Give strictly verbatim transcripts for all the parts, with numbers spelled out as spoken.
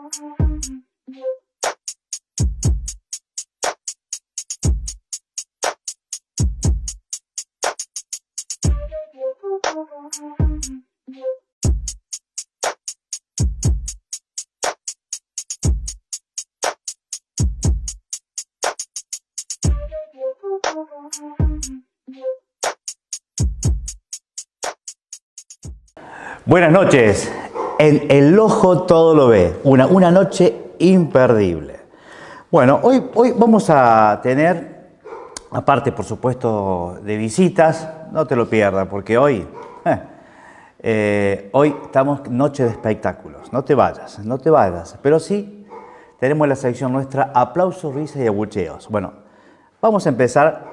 Buenas noches. En El Ojo todo lo ve. Una, una noche imperdible. Bueno, hoy, hoy vamos a tener, aparte por supuesto de visitas, no te lo pierdas porque hoy, eh, eh, hoy estamos noche de espectáculos. No te vayas, no te vayas. Pero sí tenemos la sección nuestra aplausos, risas y abucheos. Bueno, vamos a empezar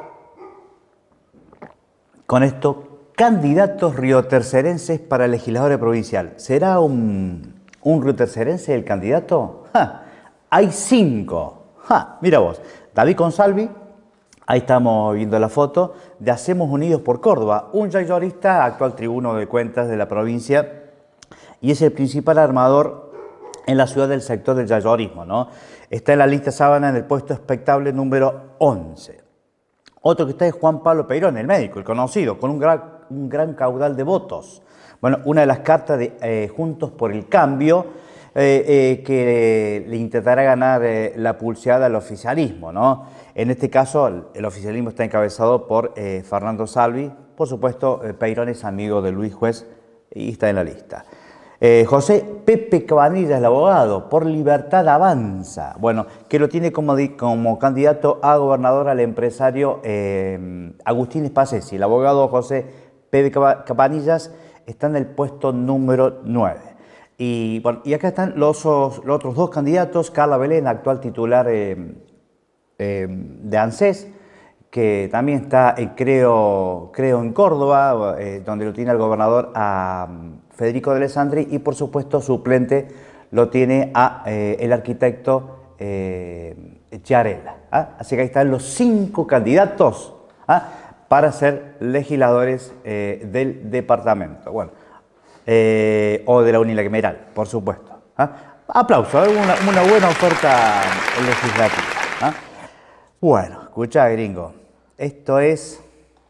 con esto. Candidatos riotercerenses para legislador provincial. ¿Será un, un riotercerense el candidato? ¡Ja! Hay cinco. ¡Ja! Mira vos, David Consalvi, ahí estamos viendo la foto, de Hacemos Unidos por Córdoba, un yayorista, actual tribuno de cuentas de la provincia, y es el principal armador en la ciudad del sector del yayorismo, ¿no? Está en la lista sábana en el puesto expectable número once. Otro que está es Juan Pablo Peirón, el médico, el conocido, con un gran, un gran caudal de votos. Bueno, una de las cartas de eh, Juntos por el Cambio eh, eh, que le intentará ganar eh, la pulseada al oficialismo, ¿no? En este caso, el, el oficialismo está encabezado por eh, Fernando Salvi. Por supuesto, eh, Peirón es amigo de Luis Juez y está en la lista. Eh, José Pepe Cabanillas, el abogado, por Libertad Avanza, bueno, que lo tiene como, como candidato a gobernador al empresario eh, Agustín Spacesi. El abogado José Pepe Cabanillas está en el puesto número nueve. Y, bueno, y acá están los, los otros dos candidatos, Carla Belén, actual titular eh, eh, de ANSES, que también está, eh, creo, creo, en Córdoba, eh, donde lo tiene el gobernador a Federico de Alessandri, y por supuesto suplente lo tiene a eh, el arquitecto eh, Chiarella. ¿Ah? Así que ahí están los cinco candidatos ¿ah? para ser legisladores eh, del departamento. Bueno, eh, o de la unilateral, por supuesto. ¿Ah? Aplauso, ¿eh? una, una buena oferta legislativa. ¿Ah? Bueno, escuchá, gringo, esto es,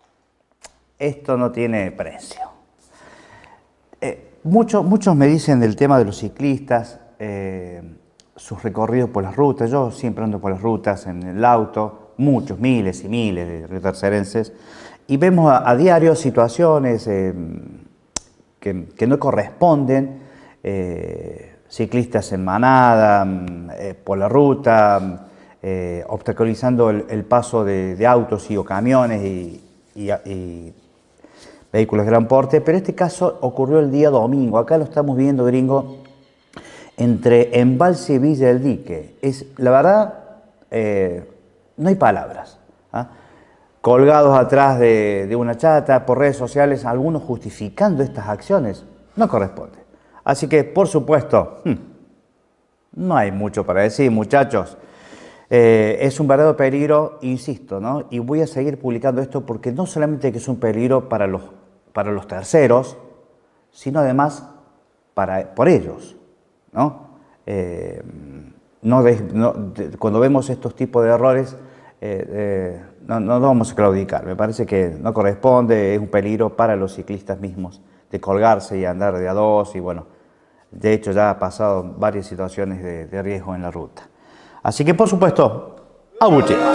esto no tiene precio. Eh, muchos, muchos me dicen del tema de los ciclistas, eh, sus recorridos por las rutas. Yo siempre ando por las rutas en el auto, muchos, miles y miles de riotercerenses, y vemos a, a diario situaciones eh, que, que no corresponden, eh, ciclistas en manada, eh, por la ruta, eh, obstaculizando el, el paso de, de autos y o camiones y, y, y vehículos de gran porte, pero este caso ocurrió el día domingo. Acá lo estamos viendo, gringo, entre Embalse y Villa del Dique. Es, la verdad, eh, no hay palabras. ¿Ah? Colgados atrás de, de una chata, por redes sociales, algunos justificando estas acciones, no corresponde. Así que, por supuesto, no hay mucho para decir, muchachos. Eh, es un verdadero peligro, insisto, ¿no? Y voy a seguir publicando esto porque no solamente que es un peligro para los, para los terceros, sino además para, por ellos, ¿no? Eh, no, de, no de, cuando vemos estos tipos de errores, eh, eh, no, no vamos a claudicar. Me parece que no corresponde, es un peligro para los ciclistas mismos de colgarse y andar de a dos, y bueno, de hecho ya ha pasado varias situaciones de, de riesgo en la ruta. Así que, por supuesto, abucheos.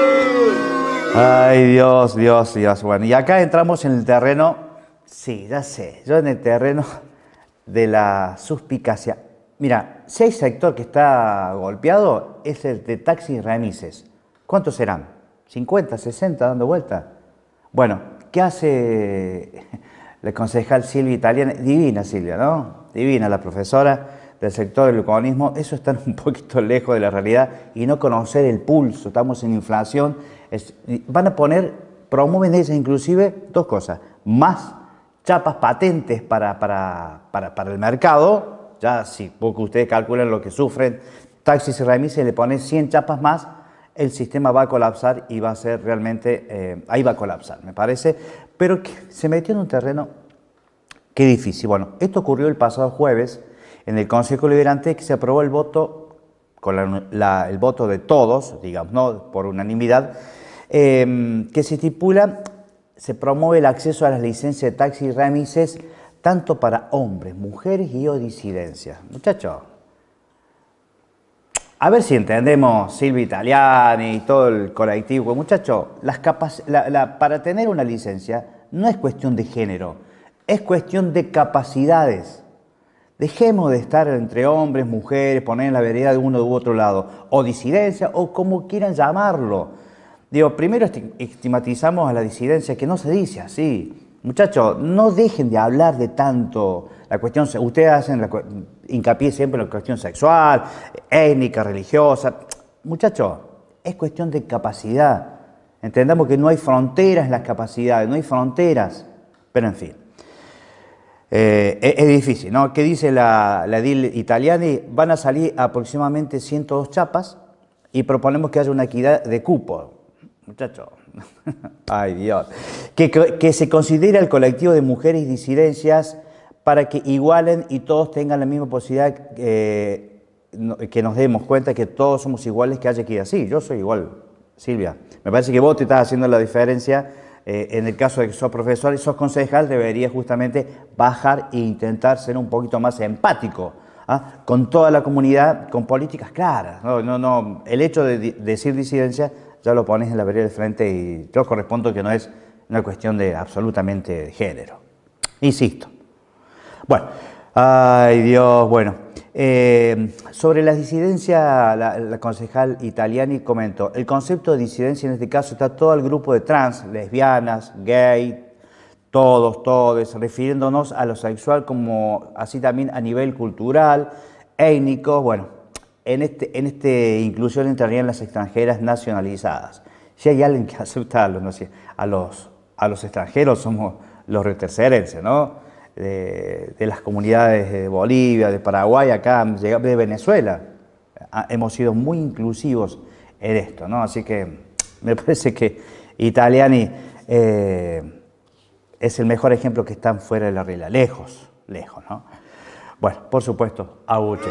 Ay, Dios, Dios, Dios. Bueno, y acá entramos en el terreno, sí, ya sé, yo en el terreno de la suspicacia. Mira, si hay sector que está golpeado, es el de taxis y remises. ¿Cuántos serán? ¿cincuenta, sesenta dando vuelta? Bueno, ¿qué hace la concejal Silvia Italiana? Divina Silvia, ¿no? Divina la profesora del sector del economismo. Eso está un poquito lejos de la realidad y no conocer el pulso. Estamos en inflación. Es, van a poner, promueven ellas inclusive dos cosas: más chapas patentes para, para, para, para el mercado. Ya si poco ustedes calculan lo que sufren taxis y remises, le ponen cien chapas más, el sistema va a colapsar y va a ser realmente, eh, ahí va a colapsar, me parece. Pero que se metió en un terreno, qué difícil. Bueno, esto ocurrió el pasado jueves en el Consejo Deliberante que se aprobó el voto, con la, la, el voto de todos, digamos, no por unanimidad, eh, que se estipula, se promueve el acceso a las licencias de taxi y remises tanto para hombres, mujeres y o disidencias. Muchachos, a ver si entendemos Silvia Italiani y todo el colectivo. Muchachos, las la, la, para tener una licencia no es cuestión de género, es cuestión de capacidades. Dejemos de estar entre hombres, mujeres, poner en la vereda de uno u otro lado, o disidencia, o como quieran llamarlo. Digo, primero estigmatizamos a la disidencia, que no se dice así. Muchachos, no dejen de hablar de tanto la cuestión, ustedes hacen la, hincapié siempre en la cuestión sexual, étnica, religiosa. Muchachos, es cuestión de capacidad. Entendamos que no hay fronteras en las capacidades, no hay fronteras, pero en fin. Eh, es, es difícil, ¿no? ¿Qué dice la, la edil Italiani? Van a salir aproximadamente ciento dos chapas y proponemos que haya una equidad de cupo. Muchachos, ay Dios, que, que se considere el colectivo de mujeres y disidencias para que igualen y todos tengan la misma posibilidad, eh, que nos demos cuenta que todos somos iguales, que haya equidad. Sí, yo soy igual, Silvia. Me parece que vos te estás haciendo la diferencia. Eh, en el caso de que sos profesor y sos concejal, deberías justamente bajar e intentar ser un poquito más empático, ¿ah? Con toda la comunidad, con políticas claras. No, no, no. El hecho de, de decir disidencia ya lo pones en la vereda del frente y yo correspondo que no es una cuestión de absolutamente de género. Insisto. Bueno, ay Dios, bueno. Eh, sobre la disidencia, la, la concejal Italiani comentó, el concepto de disidencia en este caso está todo el grupo de trans, lesbianas, gay, todos, todos, refiriéndonos a lo sexual como así también a nivel cultural, étnico, bueno. En este, en este inclusión entrarían las extranjeras nacionalizadas. Si hay alguien que acepta a los, no sé, a los, a los extranjeros, somos los retercerenses, ¿no? De, de las comunidades de Bolivia, de Paraguay, acá, de Venezuela. Hemos sido muy inclusivos en esto, ¿no? Así que me parece que Italiani eh, es el mejor ejemplo que están fuera de la regla, lejos, lejos, ¿no? Bueno, por supuesto, abuche.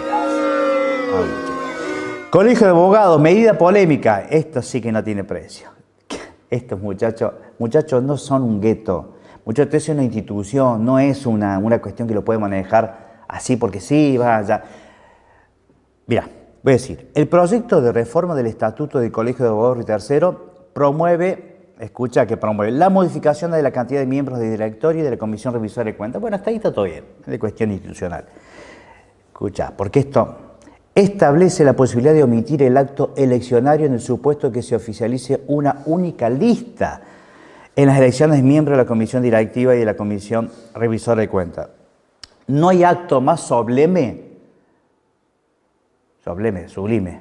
Colegio de Abogados, medida polémica. Esto sí que no tiene precio. Estos muchachos, muchachos no son un gueto. Muchachos, es una institución, no es una, una cuestión que lo puede manejar así porque sí, vaya. Mira, voy a decir, el proyecto de reforma del Estatuto del Colegio de Abogados y Tercero promueve, escucha que promueve, la modificación de la cantidad de miembros de directorio y de la Comisión Revisora de Cuentas. Bueno, hasta ahí está todo bien, es de cuestión institucional. Escucha, porque esto establece la posibilidad de omitir el acto eleccionario en el supuesto que se oficialice una única lista en las elecciones de miembros de la Comisión Directiva y de la Comisión Revisora de Cuentas. No hay acto más sublime, sublime, sublime,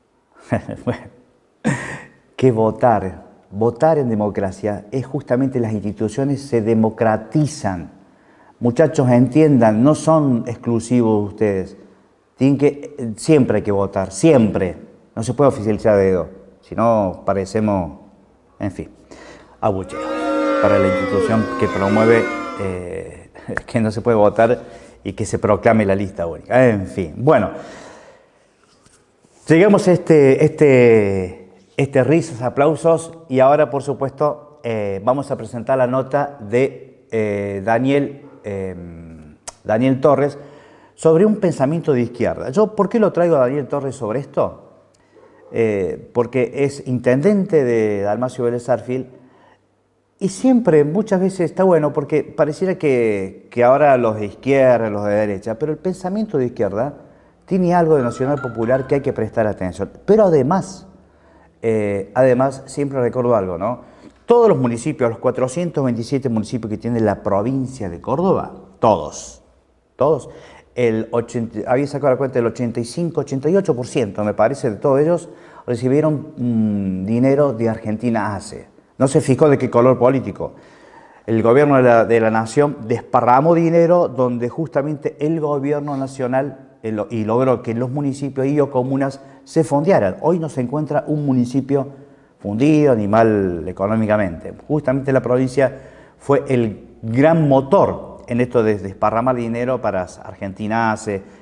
que votar. Votar en democracia es justamente las instituciones se democratizan. Muchachos, entiendan, no son exclusivos ustedes. Tienen que, siempre hay que votar, siempre. No se puede oficializar a dedo, si no parecemos, en fin, abucheos para la institución que promueve eh, que no se puede votar y que se proclame la lista única. En fin, bueno, llegamos a este, este, este risas, aplausos y ahora, por supuesto, eh, vamos a presentar la nota de eh, Daniel, eh, Daniel Torres, sobre un pensamiento de izquierda. Yo, ¿por qué lo traigo a Daniel Torres sobre esto? Eh, porque es intendente de Dalmacio Vélez Sarsfield y siempre, muchas veces está bueno, porque pareciera que, que ahora los de izquierda, los de derecha, pero el pensamiento de izquierda tiene algo de nacional popular que hay que prestar atención. Pero además, eh, además, siempre recuerdo algo, ¿no? Todos los municipios, los cuatrocientos veintisiete municipios que tiene la provincia de Córdoba, todos, todos, el ochenta, había sacado la cuenta del ochenta y cinco, ochenta y ocho por ciento, me parece, de todos ellos recibieron mmm, dinero de Argentina Hace. No se fijó de qué color político. El gobierno de la, de la nación desparramó dinero donde justamente el gobierno nacional el, y logró que los municipios y o comunas se fondearan. Hoy no se encuentra un municipio fundido ni mal económicamente. Justamente la provincia fue el gran motor en esto de desparramar dinero para Argentina Hace,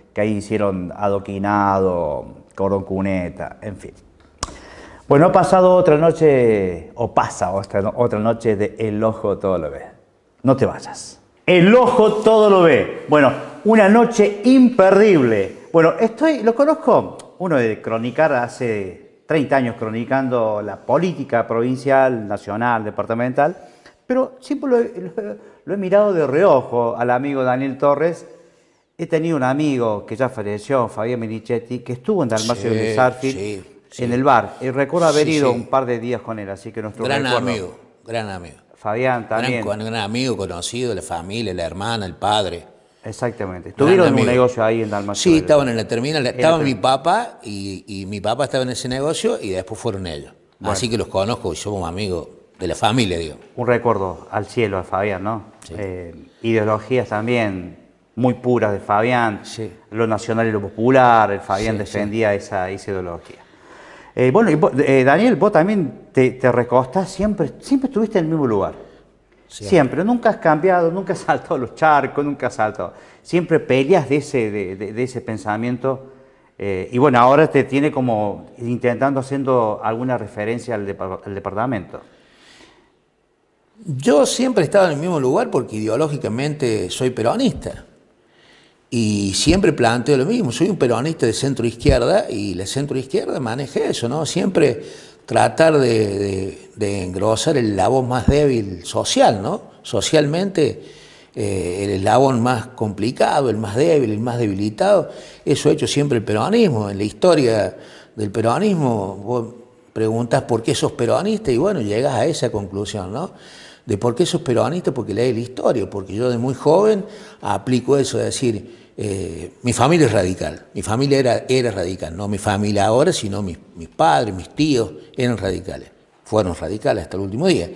que ahí hicieron adoquinado, cordón cuneta, en fin. Bueno, ha pasado otra noche, o pasa otra, otra noche de El Ojo Todo Lo Ve. No te vayas. El Ojo Todo Lo Ve. Bueno, una noche imperdible. Bueno, estoy, lo conozco, uno de cronicar hace treinta años cronicando la política provincial, nacional, departamental, pero siempre lo he, lo, lo he mirado de reojo al amigo Daniel Torres. He tenido un amigo que ya falleció, Fabián Minichetti, que estuvo en Dalmacio sí, de Sarfield, sí, sí. en el bar. Y recuerdo haber sí, ido sí. un par de días con él, así que nuestro gran recuerdo. amigo, gran amigo. Fabián también. Gran, gran amigo, conocido, la familia, la hermana, el padre. Exactamente. ¿Tuvieron un negocio ahí en Dalmacio? Sí, estaban en la terminal. Estaba mi papá y, y mi papá estaba en ese negocio y después fueron ellos. Bueno. Así que los conozco y somos amigos de la familia, digo. Un recuerdo al cielo a Fabián, ¿no? Sí. Eh, ideologías también muy puras de Fabián, sí. lo nacional y lo popular, el Fabián sí, defendía sí. Esa, esa ideología. Eh, bueno, y vos, eh, Daniel, vos también te, te recostás, siempre, siempre estuviste en el mismo lugar. Siempre. siempre, nunca has cambiado, nunca has saltado los charcos, nunca has saltado. Siempre peleas de ese, de, de, de ese pensamiento. Eh, y bueno, ahora te tiene como intentando haciendo alguna referencia al, depart al departamento. Yo siempre he estado en el mismo lugar porque ideológicamente soy peronista. Y siempre planteo lo mismo, soy un peronista de centro izquierda y la centro izquierda maneja eso, ¿no? Siempre tratar de, de, de engrosar el eslabón más débil social, ¿no? Socialmente, eh, el eslabón más complicado, el más débil, el más debilitado, eso ha hecho siempre el peronismo. En la historia del peronismo, vos preguntás por qué sos peronista y bueno, llegas a esa conclusión, ¿no? De por qué sos peronista, porque lees la historia, porque yo de muy joven aplico eso de decir, eh, mi familia es radical, mi familia era, era radical, no mi familia ahora, sino mis, mis padres, mis tíos eran radicales, fueron radicales hasta el último día.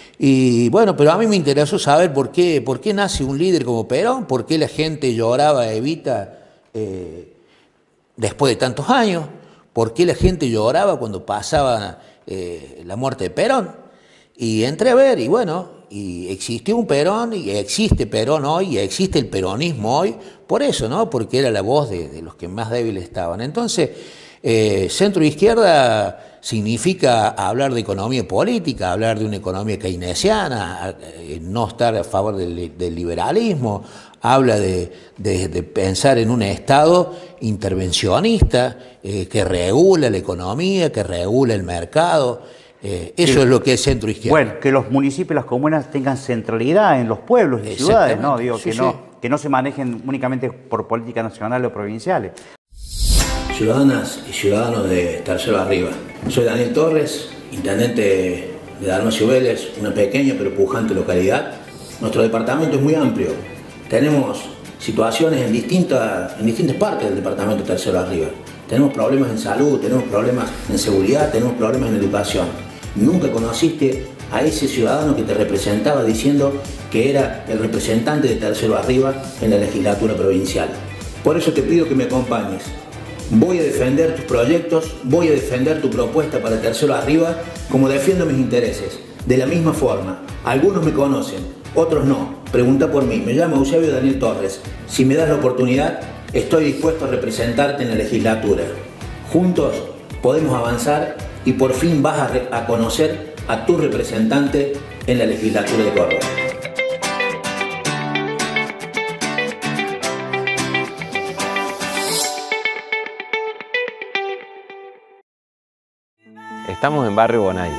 Y bueno, pero a mí me interesó saber por qué, por qué nace un líder como Perón, por qué la gente lloraba a Evita eh, después de tantos años, por qué la gente lloraba cuando pasaba eh, la muerte de Perón. Y entré a ver, y bueno, y existió un Perón, y existe Perón hoy, y existe el peronismo hoy, por eso, ¿no? Porque era la voz de, de los que más débiles estaban. Entonces, eh, centro-izquierda significa hablar de economía política, hablar de una economía keynesiana, eh, no estar a favor del, del liberalismo, habla de, de, de pensar en un Estado intervencionista eh, que regula la economía, que regula el mercado. Eh, eso que, es lo que es centro izquierda. Bueno, que los municipios y las comunas tengan centralidad en los pueblos y ciudades, ¿no? Digo, sí, que, sí. No, que no se manejen únicamente por políticas nacionales o provinciales. Ciudadanas y ciudadanos de Tercero Arriba. Soy Daniel Torres, intendente de Dalmacio Vélez, una pequeña pero pujante localidad. Nuestro departamento es muy amplio. Tenemos situaciones en distintas, en distintas partes del departamento de Tercero Arriba. Tenemos problemas en salud, tenemos problemas en seguridad, tenemos problemas en educación. Nunca conociste a ese ciudadano que te representaba diciendo que era el representante de Tercero Arriba en la legislatura provincial. Por eso te pido que me acompañes. Voy a defender tus proyectos, voy a defender tu propuesta para Tercero Arriba como defiendo mis intereses. De la misma forma, algunos me conocen, otros no. Pregunta por mí, me llamo Eusebio Daniel Torres. Si me das la oportunidad, estoy dispuesto a representarte en la legislatura. Juntos podemos avanzar y por fin vas a, a conocer a tu representante en la legislatura de Córdoba. Estamos en Barrio Bonaire.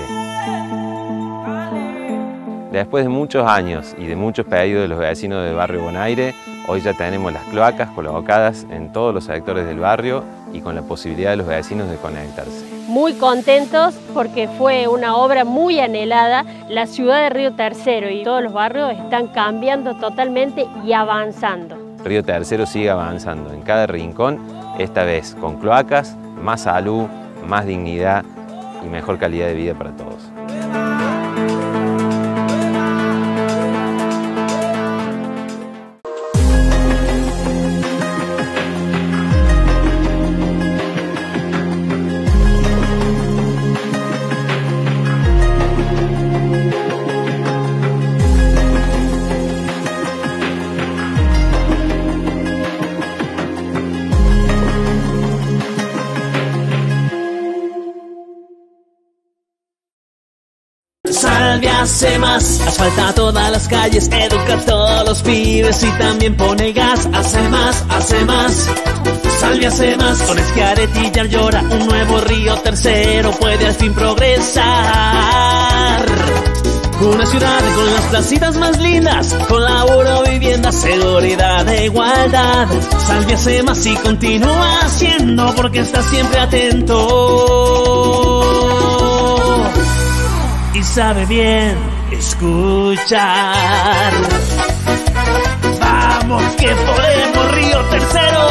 Después de muchos años y de muchos pedidos de los vecinos del Barrio Bonaire, hoy ya tenemos las cloacas colocadas en todos los sectores del barrio y con la posibilidad de los vecinos de conectarse. Muy contentos porque fue una obra muy anhelada. La ciudad de Río Tercero y todos los barrios están cambiando totalmente y avanzando. Río Tercero sigue avanzando en cada rincón, esta vez con cloacas, más salud, más dignidad y mejor calidad de vida para todos. Salvia hace más, asfalta todas las calles, educa a todos los pibes y también pone gas. Hace más, hace más, Salvia hace más. Con Schiaretti y Llora, un nuevo Río Tercero puede al fin progresar. Una ciudad con las placitas más lindas, con laburo, vivienda, seguridad e igualdad. Salvia hace más y continúa haciendo porque está siempre atento y sabe bien escuchar. ¡Vamos que podemos, Río Tercero!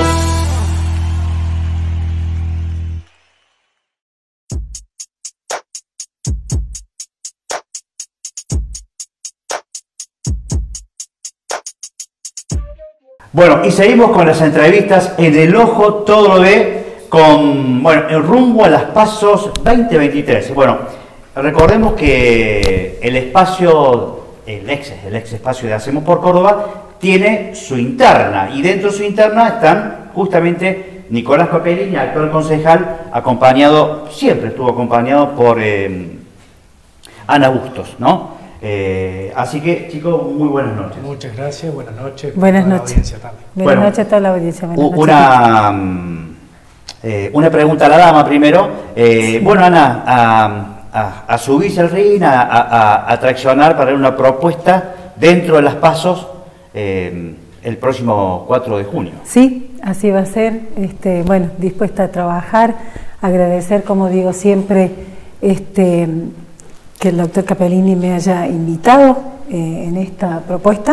Bueno, y seguimos con las entrevistas en El Ojo Todo Lo Ve, con, bueno, el rumbo a las Pasos veinte veintitrés. Bueno, recordemos que el espacio, el ex, el ex espacio de Hacemos por Córdoba, tiene su interna, y dentro de su interna están justamente Nicolás Capellini, actual concejal, acompañado, siempre estuvo acompañado por eh, Ana Bustos, ¿no? Eh, así que, chicos, muy buenas noches. Muchas gracias, buenas noches. Buenas noches. Buenas bueno, noches a toda la audiencia. Buenas una, eh, una pregunta a la dama primero. Eh, sí. Bueno, Ana, a, a, a subirse al ring, a, a, a traccionar para una propuesta dentro de las Pasos eh, el próximo cuatro de junio. Sí, así va a ser. Este, bueno, dispuesta a trabajar, agradecer, como digo siempre, este... que el doctor Capellini me haya invitado eh, en esta propuesta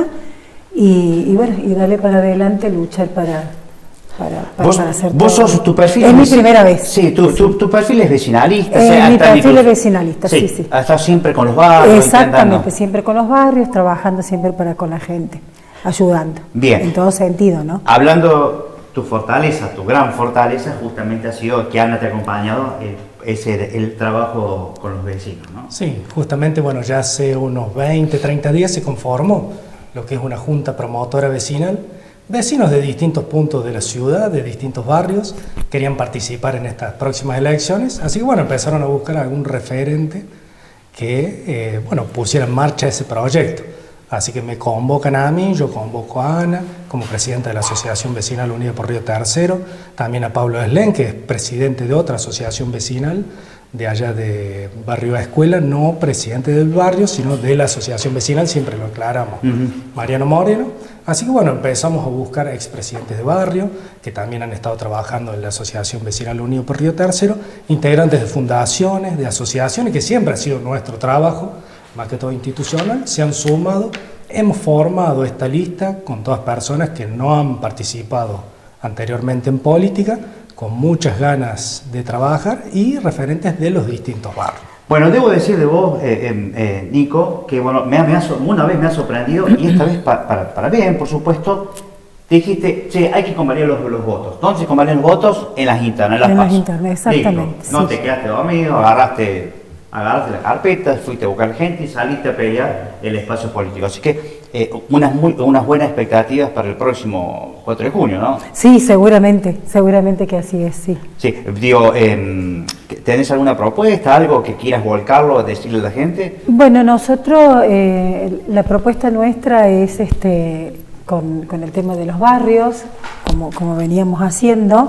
y, y bueno, y darle para adelante, luchar para, para, para, ¿Vos, para hacer vos todo. sos tu perfil? Es mi primera vez. Sí, tu, tu, tu perfil es vecinalista. Eh, sea, mi perfil incluso, es vecinalista, sí, sí. sí. Estás siempre con los barrios. Exactamente, intentando. siempre con los barrios, trabajando siempre para con la gente, ayudando. Bien. En todo sentido, ¿no? Hablando, tu fortaleza, tu gran fortaleza, justamente ha sido que Ana te ha acompañado el ese el trabajo con los vecinos, ¿no? Sí, justamente, bueno, ya hace unos veinte, treinta días se conformó lo que es una junta promotora vecinal. Vecinos de distintos puntos de la ciudad, de distintos barrios, querían participar en estas próximas elecciones, así que bueno, empezaron a buscar algún referente que, eh, bueno, pusiera en marcha ese proyecto. Así que me convocan a mí, yo convoco a Ana como presidenta de la Asociación Vecinal Unida por Río Tercero, también a Pablo Eslén, que es presidente de otra asociación vecinal de allá de Barrio Escuela, no presidente del barrio, sino de la asociación vecinal, siempre lo aclaramos, uh-huh. Mariano Moreno. Así que bueno, empezamos a buscar expresidentes de barrio, que también han estado trabajando en la Asociación Vecinal Unido por Río Tercero, integrantes de fundaciones, de asociaciones, que siempre ha sido nuestro trabajo, más que todo institucional, se han sumado, hemos formado esta lista con todas personas que no han participado anteriormente en política, con muchas ganas de trabajar y referentes de los distintos barrios. Bueno, debo decir de vos, eh, eh, eh, Nico, que bueno, me, me ha, una vez me ha sorprendido, y esta vez pa, para, para bien, por supuesto, dijiste, che, hay que convalidar los, los votos. ¿Dónde se convalidan los votos? En las internas, en las En pasos. las internas, exactamente. Listo. No sí. te quedaste dormido, agarraste, agarraste la carpeta, fuiste a buscar gente y saliste a pelear el espacio político. Así que eh, unas, muy, unas buenas expectativas para el próximo cuatro de junio, ¿no? Sí, seguramente, seguramente que así es, sí. Sí, digo, eh, ¿tenés alguna propuesta, algo que quieras volcarlo, decirle a la gente? Bueno, nosotros, eh, la propuesta nuestra es este, con, con el tema de los barrios, como, como veníamos haciendo,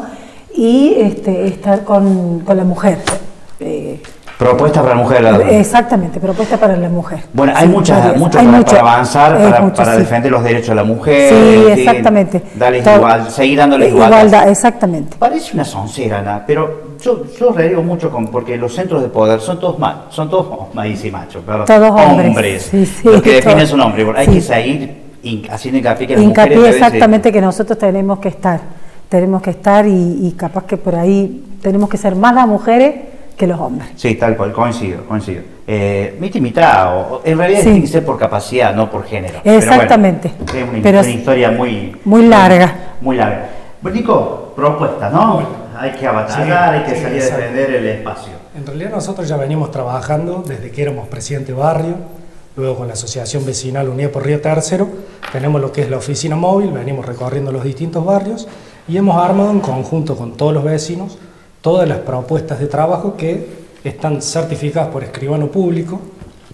y este, estar con, con la mujer. Eh, Propuesta para la mujer. La... Exactamente, propuesta para la mujer. Bueno, hay sí, muchas, mucho hay para, mucho, para avanzar, para, mucho, para sí. defender los derechos de la mujer. Sí, sí, exactamente. Darles Todo, igual, seguir dándole igualdad. Igualdad, exactamente. Parece una soncera, Ana, pero yo, yo reniego mucho con, porque los centros de poder son todos mal, son todos oh, maíz y macho, perdón, todos hombres. hombres. Sí, sí, los que definen todos. son hombres. Bueno, hay sí. que seguir in, haciendo hincapié que las hincapié mujeres... exactamente veces... que nosotros tenemos que estar, tenemos que estar y, y capaz que por ahí tenemos que ser más las mujeres que los hombres. Sí, tal cual, coincido, coincido. Eh, mitad y mitad, o, en realidad sí. tiene que ser por capacidad, no por género. Exactamente. Pero bueno, es una, Pero una historia muy... Muy larga. Muy larga. Bueno, Nico, propuesta, ¿no? Bueno, hay que abatallar, sí, hay que sí, salir exacto. a defender el espacio. En realidad nosotros ya venimos trabajando desde que éramos presidente de barrio, luego con la Asociación Vecinal Unida por Río Tercero, tenemos lo que es la oficina móvil, venimos recorriendo los distintos barrios y hemos armado en conjunto con todos los vecinos todas las propuestas de trabajo que están certificadas por escribano público,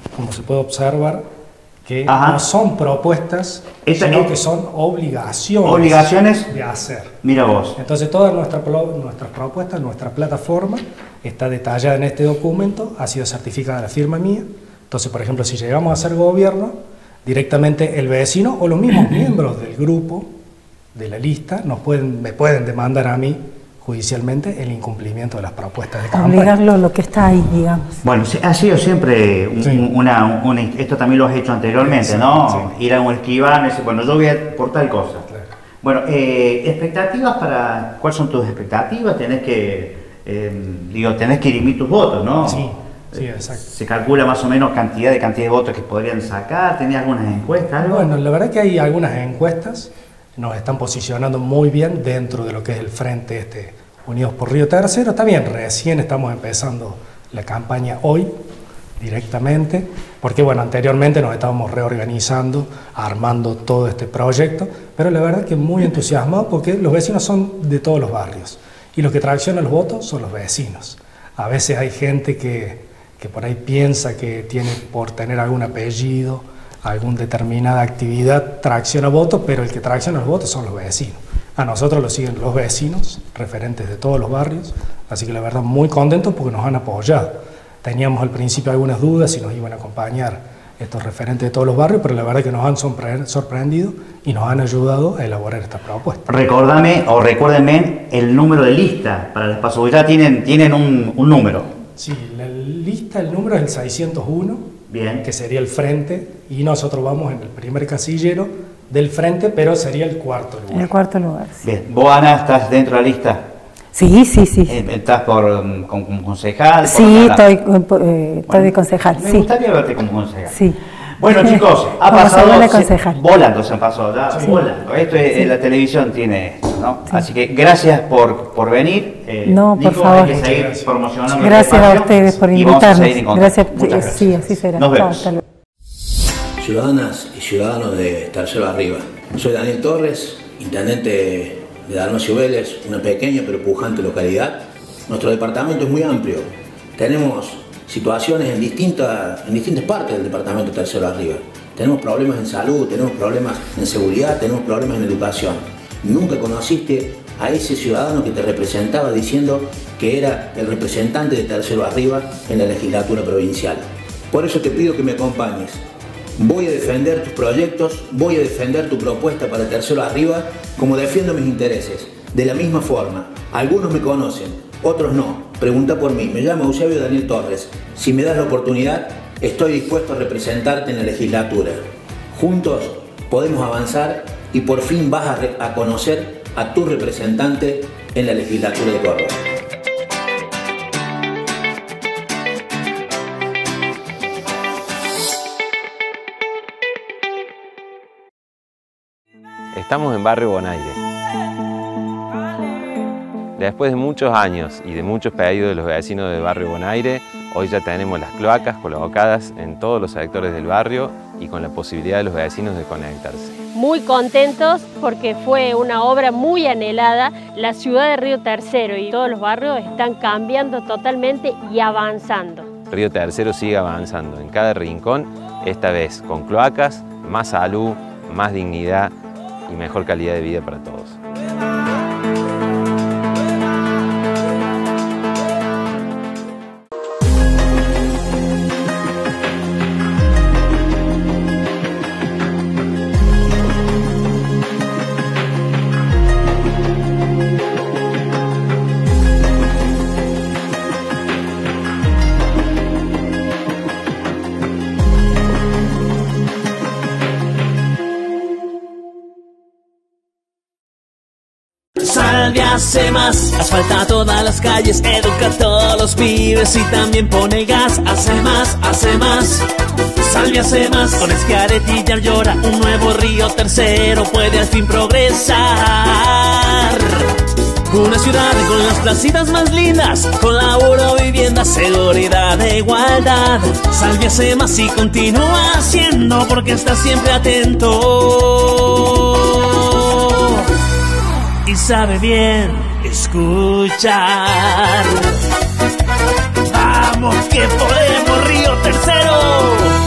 como se puede observar, que Ajá. no son propuestas, Esta, sino es, que son obligaciones, obligaciones de hacer. Mira vos. Entonces todas nuestra, nuestras propuestas, nuestra plataforma está detallada en este documento, ha sido certificada la firma mía. Entonces, por ejemplo, si llegamos a ser gobierno, directamente el vecino o los mismos miembros del grupo, de la lista, nos pueden, me pueden demandar a mí judicialmente el incumplimiento de las propuestas de campaña. Obligarlo lo que está ahí, digamos. Bueno, ha sido siempre un, Sí. una, una, esto también lo has hecho anteriormente, Sí, ¿no? sí. Ir a un escribano y decir, bueno, yo voy a por tal cosa. Claro. Bueno, eh, expectativas para, ¿cuáles son tus expectativas? Tenés que, eh, digo, tenés que dirimir tus votos, ¿no? Sí, sí, exacto. Se calcula más o menos cantidad de cantidad de votos que podrían sacar, ¿tenés algunas encuestas? ¿Algo? Bueno, la verdad que hay algunas encuestas, nos están posicionando muy bien dentro de lo que es el frente este Unidos por Río Tercero. Está bien, recién estamos empezando la campaña hoy directamente, porque bueno, anteriormente nos estábamos reorganizando, armando todo este proyecto, pero la verdad que muy entusiasmado porque los vecinos son de todos los barrios y los que traccionan los votos son los vecinos. A veces hay gente que, que por ahí piensa que tiene por tener algún apellido, alguna determinada actividad tracciona votos, pero el que tracciona los votos son los vecinos. A nosotros lo siguen los vecinos, referentes de todos los barrios, así que la verdad muy contentos porque nos han apoyado. Teníamos al principio algunas dudas si nos iban a acompañar estos referentes de todos los barrios, pero la verdad que nos han sorpre- sorprendido y nos han ayudado a elaborar esta propuesta. Recordame o recuérdenme el número de lista para el espacio, ya tienen, tienen un, un número. Sí, la lista, el número es el seiscientos uno, Bien. que sería el frente, y nosotros vamos en el primer casillero del frente, pero sería el cuarto En lugar. el cuarto lugar. Sí, Bien. ¿Vos, Ana, estás dentro de la lista? sí, sí. sí. Eh, ¿Estás por um, con, como concejal? Sí, por acá? estoy, eh, estoy de concejal, Me sí. gustaría verte como concejal. Sí. Bueno, chicos, ha Como pasado segunda se- concejal. volando, se han pasado ya, Sí. volando. Esto es, Sí. la televisión tiene esto, ¿no? Así que gracias por, por venir. Eh, No, por Nico, favor. hay que seguir Muchas gracias. promocionando este Gracias a espacio ustedes por y vamos a seguir en invitarnos. contacto. Gracias, Muchas eh, gracias. sí, así será. Nos Chao, vemos. hasta luego. Ciudadanas y ciudadanos de Tercero Arriba. Soy Daniel Torres, intendente de Dalmacio y Vélez, una pequeña pero pujante localidad. Nuestro departamento es muy amplio. Tenemos situaciones en distintas, en distintas partes del departamento de Tercero Arriba. Tenemos problemas en salud, tenemos problemas en seguridad, tenemos problemas en educación. Nunca conociste a ese ciudadano que te representaba diciendo que era el representante de Tercero Arriba en la legislatura provincial. Por eso te pido que me acompañes. Voy a defender tus proyectos, voy a defender tu propuesta para Tercero Arriba, como defiendo mis intereses. De la misma forma, algunos me conocen, otros no. Pregunta por mí, me llamo Eusebio Daniel Torres. Si me das la oportunidad, estoy dispuesto a representarte en la legislatura. Juntos podemos avanzar y por fin vas a, re- a conocer a tu representante en la legislatura de Córdoba. Estamos en Barrio Bonaire. Después de muchos años y de muchos pedidos de los vecinos del Barrio Bonaire, hoy ya tenemos las cloacas colocadas en todos los sectores del barrio y con la posibilidad de los vecinos de conectarse. Muy contentos porque fue una obra muy anhelada. La ciudad de Río Tercero y todos los barrios están cambiando totalmente y avanzando. Río Tercero sigue avanzando en cada rincón, esta vez con cloacas, más salud, más dignidad y mejor calidad de vida para todos. Salvia hace más, asfalta todas las calles, educa a todos los pibes y también pone gas. Hace más, hace más, Salvia hace más. Con Schiaretti y Arllora, un nuevo Río Tercero puede al fin progresar. Una ciudad con las placitas más lindas, con laburo, vivienda, seguridad e igualdad. Salvia hace más y continúa haciendo porque está siempre atento y sabe bien escuchar. Vamos que podemos, Río Tercero.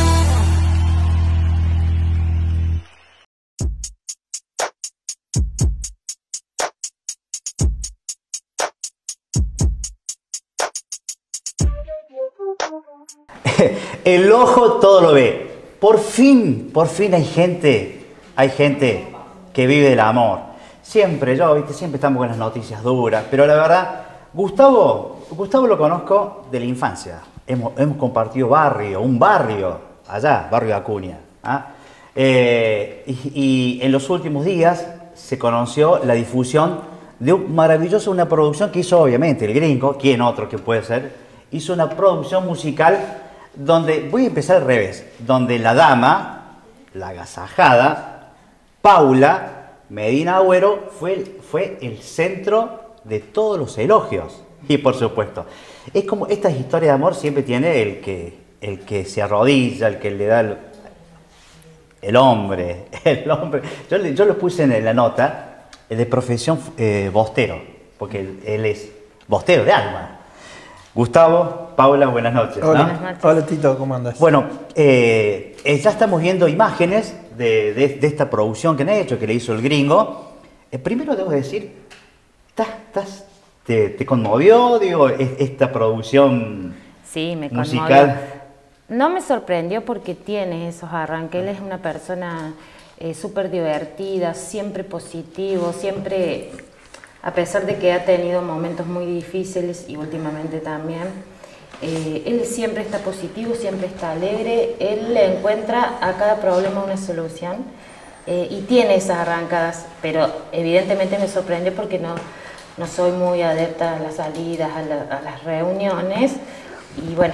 El ojo todo lo ve. Por fin, por fin hay gente, hay gente que vive del amor. Siempre, yo, viste, siempre estamos con las noticias duras, pero la verdad, Gustavo, Gustavo lo conozco de la infancia. Hemos, hemos compartido barrio, un barrio, allá, barrio Acuña. ¿Ah? Eh, y, y en los últimos días se conoció la difusión de un maravilloso, una producción que hizo obviamente el Gringo, ¿quién otro que puede ser? Hizo una producción musical donde, voy a empezar al revés, donde la dama, la agasajada, Paula Medina Agüero fue, fue el centro de todos los elogios. Y por supuesto, es como estas historias de amor siempre tiene el que, el que se arrodilla, el que le da el, el hombre, el hombre. Yo, yo lo puse en la nota de profesión eh, bostero, porque él, él es bostero de alma. Gustavo, Paula, buenas noches. Hola, ¿no? buenas noches. Hola Tito, ¿cómo andas? Bueno, eh, eh, ya estamos viendo imágenes de, de, de esta producción que han hecho, que le hizo el Gringo. Eh, primero debo decir, ¿estás, estás, te, ¿te conmovió, digo, esta producción sí, me musical? Conmovió. No me sorprendió porque tiene esos arranques. Él es una persona eh, súper divertida, siempre positivo, siempre, a pesar de que ha tenido momentos muy difíciles y últimamente también, eh, él siempre está positivo, siempre está alegre, él le encuentra a cada problema una solución eh, y tiene esas arrancadas, pero evidentemente me sorprendió porque no, no soy muy adepta a las salidas, a, la, a las reuniones y bueno,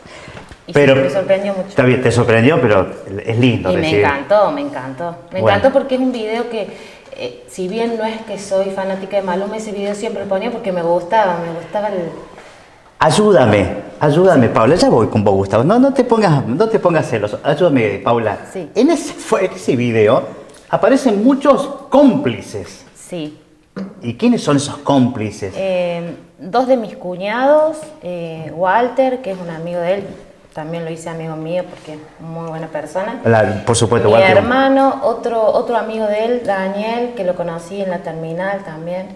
y pero, me sorprendió mucho. Está bien, te sorprendió, pero es lindo. Y decir. me encantó, me encantó. Me bueno. encantó porque es un video que, eh, si bien no es que soy fanática de Maluma, ese video siempre lo ponía porque me gustaba, me gustaba el... Ayúdame, ayúdame, Paula, ya voy con vos, Gustavo. No, no te pongas, no te pongas celoso. Ayúdame, Paula. Sí. En ese, en ese video aparecen muchos cómplices. Sí. ¿Y quiénes son esos cómplices? Eh, dos de mis cuñados, eh, Walter, que es un amigo de él, también lo hice amigo mío porque es muy buena persona. La, por supuesto, Mi Walter. hermano, otro, otro amigo de él, Daniel, que lo conocí en la terminal también.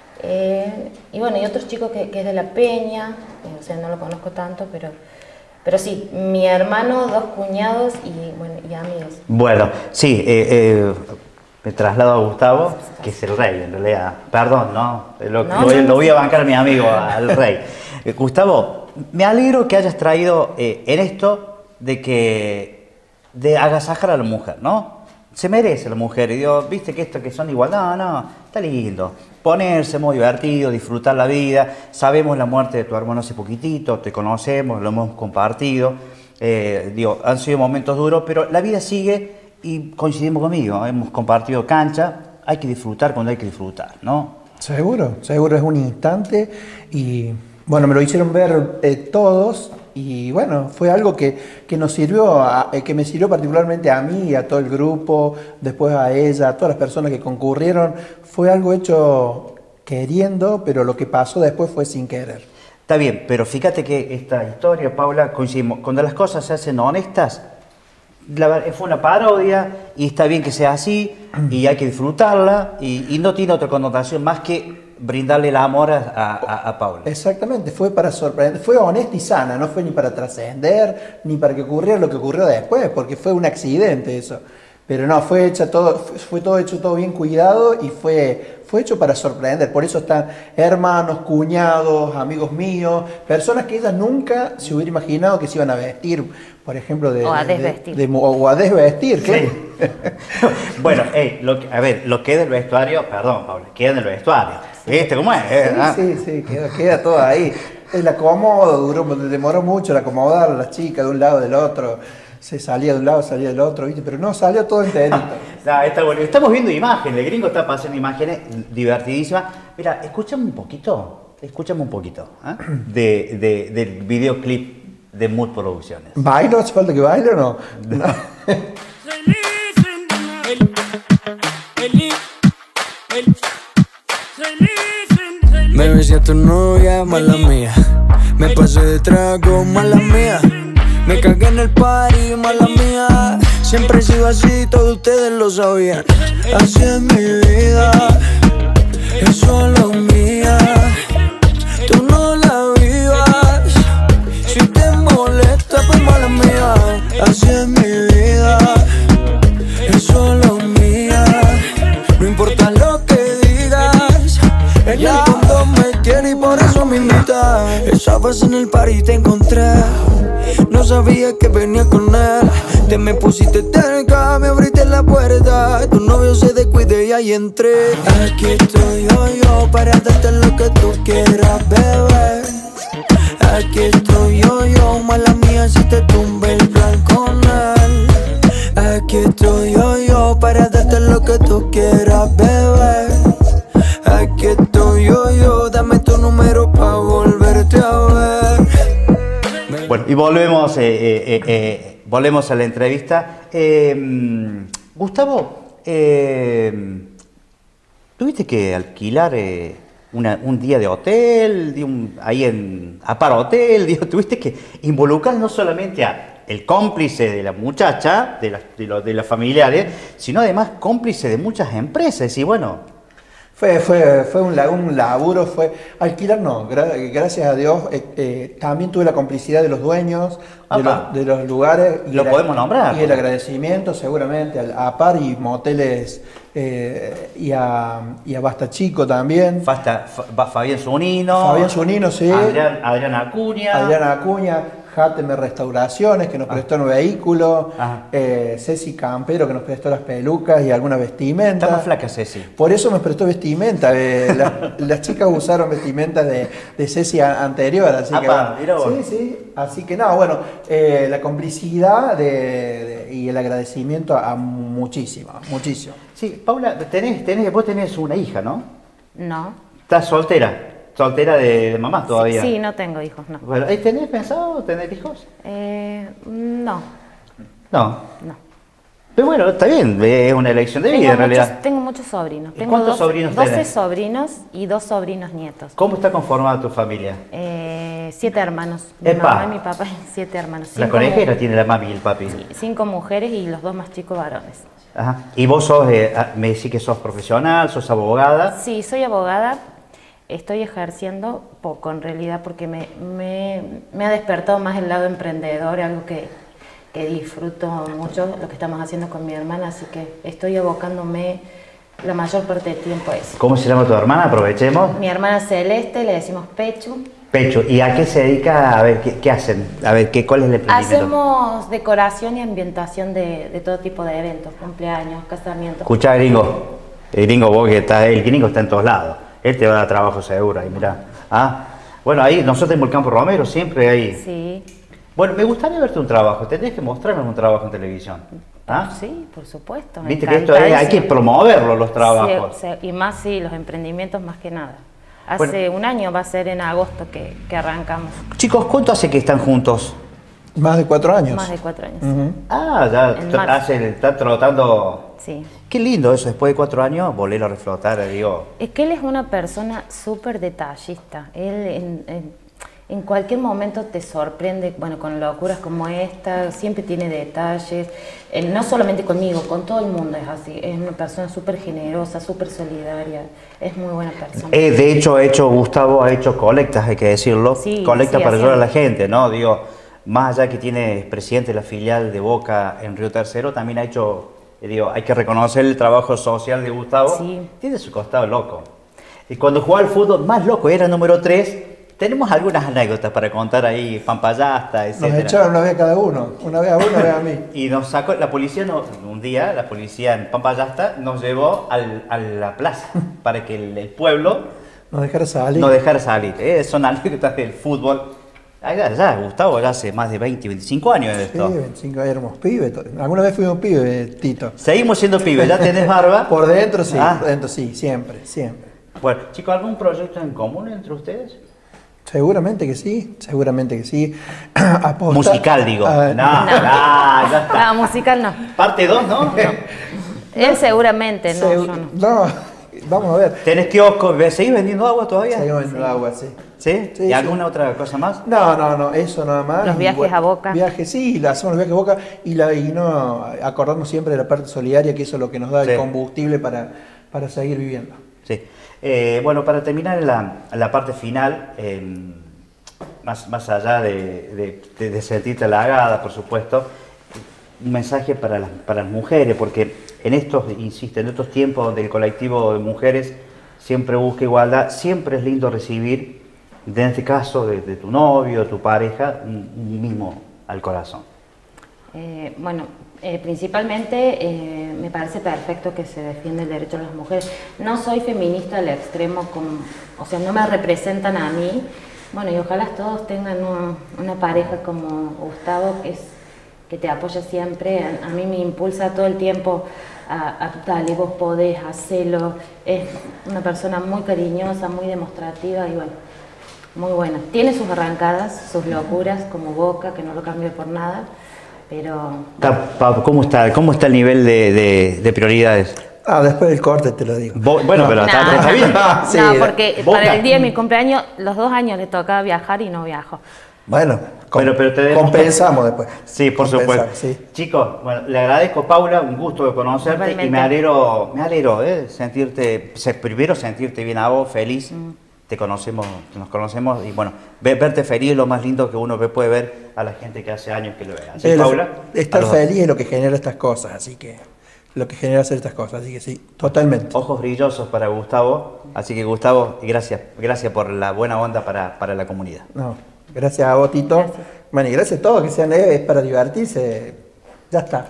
Eh, y bueno, y otros chicos que, que es de La Peña, eh, o sea, no lo conozco tanto, pero, pero sí, mi hermano, dos cuñados y, bueno, y amigos. Bueno, sí, eh, eh, me traslado a Gustavo, que es el rey en realidad. Perdón, ¿no? Lo, No, lo, no, lo voy a no. bancar a mi amigo, al rey. Eh, Gustavo, me alegro que hayas traído eh, en esto de que de agasajar a la mujer, ¿no? Se merece la mujer. Y digo, viste que esto que son igual, no, no, está lindo. Ponerse muy divertido, disfrutar la vida. Sabemos la muerte de tu hermano hace poquitito, te conocemos, lo hemos compartido. Eh, digo, han sido momentos duros, pero la vida sigue y coincidimos conmigo. Hemos compartido cancha, hay que disfrutar cuando hay que disfrutar, ¿no? Seguro, seguro, es un instante y bueno, me lo hicieron ver eh, todos y bueno, fue algo que, que nos sirvió, a, eh, que me sirvió particularmente a mí y a todo el grupo, después a ella, a todas las personas que concurrieron, fue algo hecho queriendo, pero lo que pasó después fue sin querer. Está bien, pero fíjate que esta historia, Paula, coincidimos, cuando las cosas se hacen honestas, la, fue una parodia y está bien que sea así y hay que disfrutarla y, y no tiene otra connotación más que brindarle el amor a, a, a Paula. Exactamente, fue para sorprender, fue honesta y sana, no fue ni para trascender, ni para que ocurriera lo que ocurrió después, porque fue un accidente eso. Pero no, fue hecha todo, fue todo hecho todo bien cuidado y fue, fue hecho para sorprender. Por eso están hermanos, cuñados, amigos míos, personas que ella nunca se hubiera imaginado que se iban a vestir, por ejemplo, de, o a de, desvestir. de, de, o a desvestir, claro. Sí. Bueno, hey, lo que, a ver, lo que es del vestuario, perdón, Paula, queda en el vestuario. ¿Viste cómo es? Sí, ¿Ah? sí, sí, queda, queda todo ahí. El acomodo duró, demoró mucho el acomodar a las chicas de un lado del otro. Se salía de un lado, salía del otro, ¿viste? Pero no, salió todo enterito. No, está bueno. Estamos viendo imágenes, el Gringo está pasando imágenes divertidísimas. Mira, escúchame un poquito, escúchame un poquito, ¿eh? de, de, del videoclip de Mood Producciones. ¿Bailo? ¿Hace falta que baile o no? No. Me besé a tu novia, mala mía. Me pasé de trago, mala mía. Me cagué en el party, mala mía. Siempre he sido así, todos ustedes lo sabían. Así es mi vida, es solo mía. Tú no la vivas, si te molesta, pues mala mía. así es mi vida, es solo mía. No importa lo que digas, en el fondo me quiere y por eso me invita. Esa vez en el party te encontré, no sabía que venía con él. Te me pusiste cerca, me abriste la puerta. Tu novio se descuide y ahí entré. Aquí estoy yo, yo, para darte lo que tú quieras, bebé. Aquí estoy yo, yo, mala mía si te tumbé el plan con él. Aquí estoy yo, yo, para darte lo que tú quieras, bebé. Aquí estoy yo, yo, dame tu número pa' volverte a ver. Bueno, y volvemos, eh, eh, eh, volvemos a la entrevista. Eh, Gustavo, eh, ¿tuviste que alquilar eh, una, un día de hotel, de un, ahí en Apar Hotel? Digo, ¿tuviste que involucrar no solamente a el cómplice de la muchacha, de, la, de, lo, de los familiares, sino además cómplice de muchas empresas? Y bueno... Fue, fue, fue un, un laburo, fue alquilar, no, gra gracias a Dios, eh, eh, también tuve la complicidad de los dueños, de los, de los lugares. Y lo el, podemos nombrar. Y el agradecimiento seguramente al Apar y moteles eh, y, a, y a Basta Chico también. Basta, Fa, Fabián Zunino. Fabián Zunino, sí. Adrián, Adrián Acuña. Adrián Acuña. Játeme Restauraciones, que nos prestó un vehículo, eh, Ceci Campero, que nos prestó las pelucas y alguna vestimenta. Está más flaca Ceci. Por eso me prestó vestimenta. Eh, la, las chicas usaron vestimenta de, de Ceci a, anterior, así Apa, que bueno. Sí, sí. Así que no, bueno, eh, la complicidad de, de, y el agradecimiento a, a muchísimo, muchísimo. Sí, Paula, tenés, tenés, vos tenés una hija, ¿no? No. ¿Estás soltera? ¿Soltera de, de mamá todavía? Sí, sí, no tengo hijos, no. Bueno, ¿tenés pensado tener hijos? Eh, no. No. No. Pero bueno, está bien, es una elección de tengo vida en muchos, realidad. Tengo muchos sobrinos. Tengo ¿Cuántos doce, sobrinos doce tenés? sobrinos y dos sobrinos nietos. ¿Cómo está conformada tu familia? Eh, siete hermanos. Mi ¡Epa! mamá y mi papá, siete hermanos. La Cinco conejera mu- tiene la mami y el papi. sí, cinco mujeres y los dos más chicos varones. Ajá. ¿Y vos sos, eh, me decís que sos profesional, sos abogada? Sí, soy abogada. Estoy ejerciendo poco en realidad porque me, me, me ha despertado más el lado emprendedor, algo que, que disfruto mucho, lo que estamos haciendo con mi hermana, así que estoy abocándome la mayor parte del tiempo a eso. ¿Cómo se llama tu hermana? Aprovechemos. Mi hermana Celeste, le decimos Pechu. Pecho. ¿Y a qué se dedica? A ver, ¿qué, qué hacen? A ver, ¿qué, ¿cuál es el emprendimiento? Hacemos decoración y ambientación de, de todo tipo de eventos, cumpleaños, casamientos. Escuchá, gringo. El gringo, vos que estás, el gringo está en todos lados. Él te va a dar trabajo seguro, ahí mirá. Ah, bueno, ahí nosotros en Volcán Romero siempre ahí. Sí. Bueno, me gustaría verte un trabajo, tendrías que mostrarme un trabajo en televisión. ¿Ah? Sí, por supuesto. Viste que esto es, hay que promoverlo, los trabajos. Sí, sí, y más sí, los emprendimientos más que nada. Hace Bueno. un año, va a ser en agosto que, que arrancamos. Chicos, ¿cuánto hace que están juntos? Más de cuatro años. Más de cuatro años. Ujú. Ah, ya En t- marzo. hace, está trotando. Sí. Qué lindo eso, después de cuatro años, volver a reflotar, digo. Es que él es una persona súper detallista. Él en, en, en cualquier momento te sorprende, bueno, con locuras como esta, siempre tiene detalles. Él, no solamente conmigo, con todo el mundo es así. Es una persona súper generosa, súper solidaria. Es muy buena persona. Eh, de hecho, ha hecho, Gustavo ha hecho colectas, hay que decirlo. Sí, colectas sí, para así ayudar a es. la gente, ¿no? Digo, más allá que tiene es presidente de la filial de Boca en Río Tercero, también ha hecho, eh, digo, hay que reconocer el trabajo social de Gustavo. Sí. Tiene su costado loco. Y cuando jugaba al fútbol, más loco, era número tres. Tenemos algunas anécdotas para contar ahí, Pampayasta, Nos etcétera. echaron una vez cada uno, una vez a uno, una vez a mí. Y nos sacó, la policía, no, un día, la policía en Pampayasta nos llevó al, a la plaza para que el, el pueblo Nos dejaron salir. no dejara salir. Eh, son anécdotas del fútbol. Ah, ya, ya, Gustavo, ya hace más de veinte, veinticinco años de Sí, esto. veinticinco éramos pibes. to- Alguna vez fuimos pibes, Tito. Seguimos siendo pibes, ya tenés barba. Por dentro sí, Ah. por dentro sí, siempre, siempre. Bueno, chicos, ¿algún proyecto en común entre ustedes? Seguramente que sí, seguramente que sí. Apostar- Musical, digo. Ah, no, no, ya está. No, musical no. Parte dos, ¿no? Él seguramente, no, segu- yo no. no, vamos a ver. ¿Tenés kiosco? ¿Seguís vendiendo agua todavía? Seguimos en el agua, sí. ¿Sí? Sí, ¿Y sí. alguna otra cosa más? No, no, no, eso nada más. Los Y viajes bueno, a Boca. Viajes, sí, la- hacemos los viajes a Boca y, la, y no acordarnos siempre de la parte solidaria, que eso es lo que nos da Sí. el combustible para, para seguir viviendo. Sí. Eh, bueno, para terminar la, la parte final, eh, más, más allá de, de, de- de sentirte halagada, por supuesto, un mensaje para las, para las mujeres, porque en estos, insisto, en estos tiempos donde el colectivo de mujeres siempre busca igualdad, siempre es lindo recibir, en este caso de, de tu novio, tu pareja, un, un mimo al corazón. Eh, bueno, eh, principalmente eh, me parece perfecto que se defienda el derecho de las mujeres. No soy feminista al extremo, como, o sea, no me representan a mí. Bueno, y ojalá todos tengan un, una pareja como Gustavo, que, es, que te apoya siempre. A, a mí me impulsa todo el tiempo a, a dale, vos podés, hacelo. Es una persona muy cariñosa, muy demostrativa y bueno, muy buena. Tiene sus arrancadas, sus locuras, como Boca, que no lo cambio por nada. Pero... ¿Cómo está, cómo está el nivel de, de, de prioridades? Ah, después del corte te lo digo. Bo bueno, pero no, está, está bien. No, sí, no, porque Boca. para el día de mi cumpleaños, los dos años le tocaba viajar y no viajo. Bueno, com pero, pero te compensamos después. Sí, por supuesto. Sí. Chicos, bueno, le agradezco, Paula, un gusto de conocerte. Realmente. Y me alegro, me alegro eh, sentirte, primero sentirte bien a vos, feliz. Mm. Te conocemos, nos conocemos y bueno, verte feliz es lo más lindo que uno puede ver a la gente que hace años que lo ve. Así, el, Paula, estar feliz es lo que genera estas cosas, así que lo que genera hacer estas cosas, así que sí, totalmente. Ojos brillosos para Gustavo, así que Gustavo, gracias, gracias por la buena onda para, para la comunidad. No, gracias a vos, Tito. Gracias. Bueno, y gracias a todos que sean es para divertirse, ya está.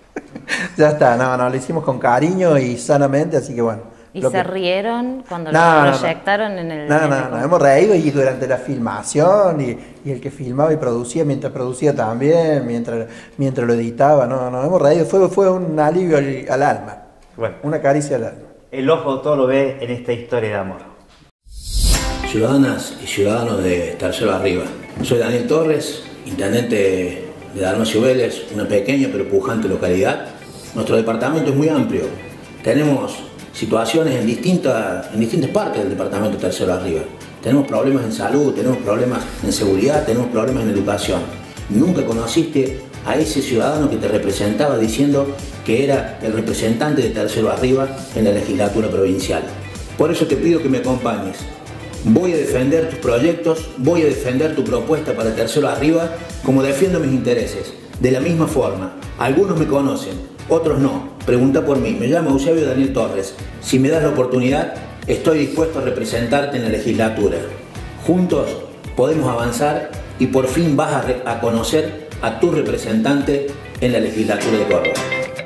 Ya está, no, no, lo hicimos con cariño y sanamente, así que bueno. ¿Y se que... rieron cuando no, lo proyectaron no, no. en el...? No, en no, el... nos hemos reído y durante la filmación y, y el que filmaba y producía, mientras producía también, mientras, mientras lo editaba, no, nos hemos reído, fue, fue un alivio al, al alma, bueno, una caricia al alma. El ojo todo lo ve en esta historia de amor. Ciudadanas y ciudadanos de Tercero Arriba, soy Daniel Torres, intendente de Dalmacio Vélez, una pequeña pero pujante localidad. Nuestro departamento es muy amplio, tenemos situaciones en distintas, en distintas partes del departamento Tercero Arriba. Tenemos problemas en salud, tenemos problemas en seguridad, tenemos problemas en educación. Nunca conociste a ese ciudadano que te representaba diciendo que era el representante de Tercero Arriba en la legislatura provincial. Por eso te pido que me acompañes. Voy a defender tus proyectos, voy a defender tu propuesta para Tercero Arriba como defiendo mis intereses. De la misma forma, algunos me conocen, otros no. Pregunta por mí. Me llamo Eusebio Daniel Torres. Si me das la oportunidad, estoy dispuesto a representarte en la legislatura. Juntos podemos avanzar y por fin vas a, a conocer a tu representante en la legislatura de Córdoba.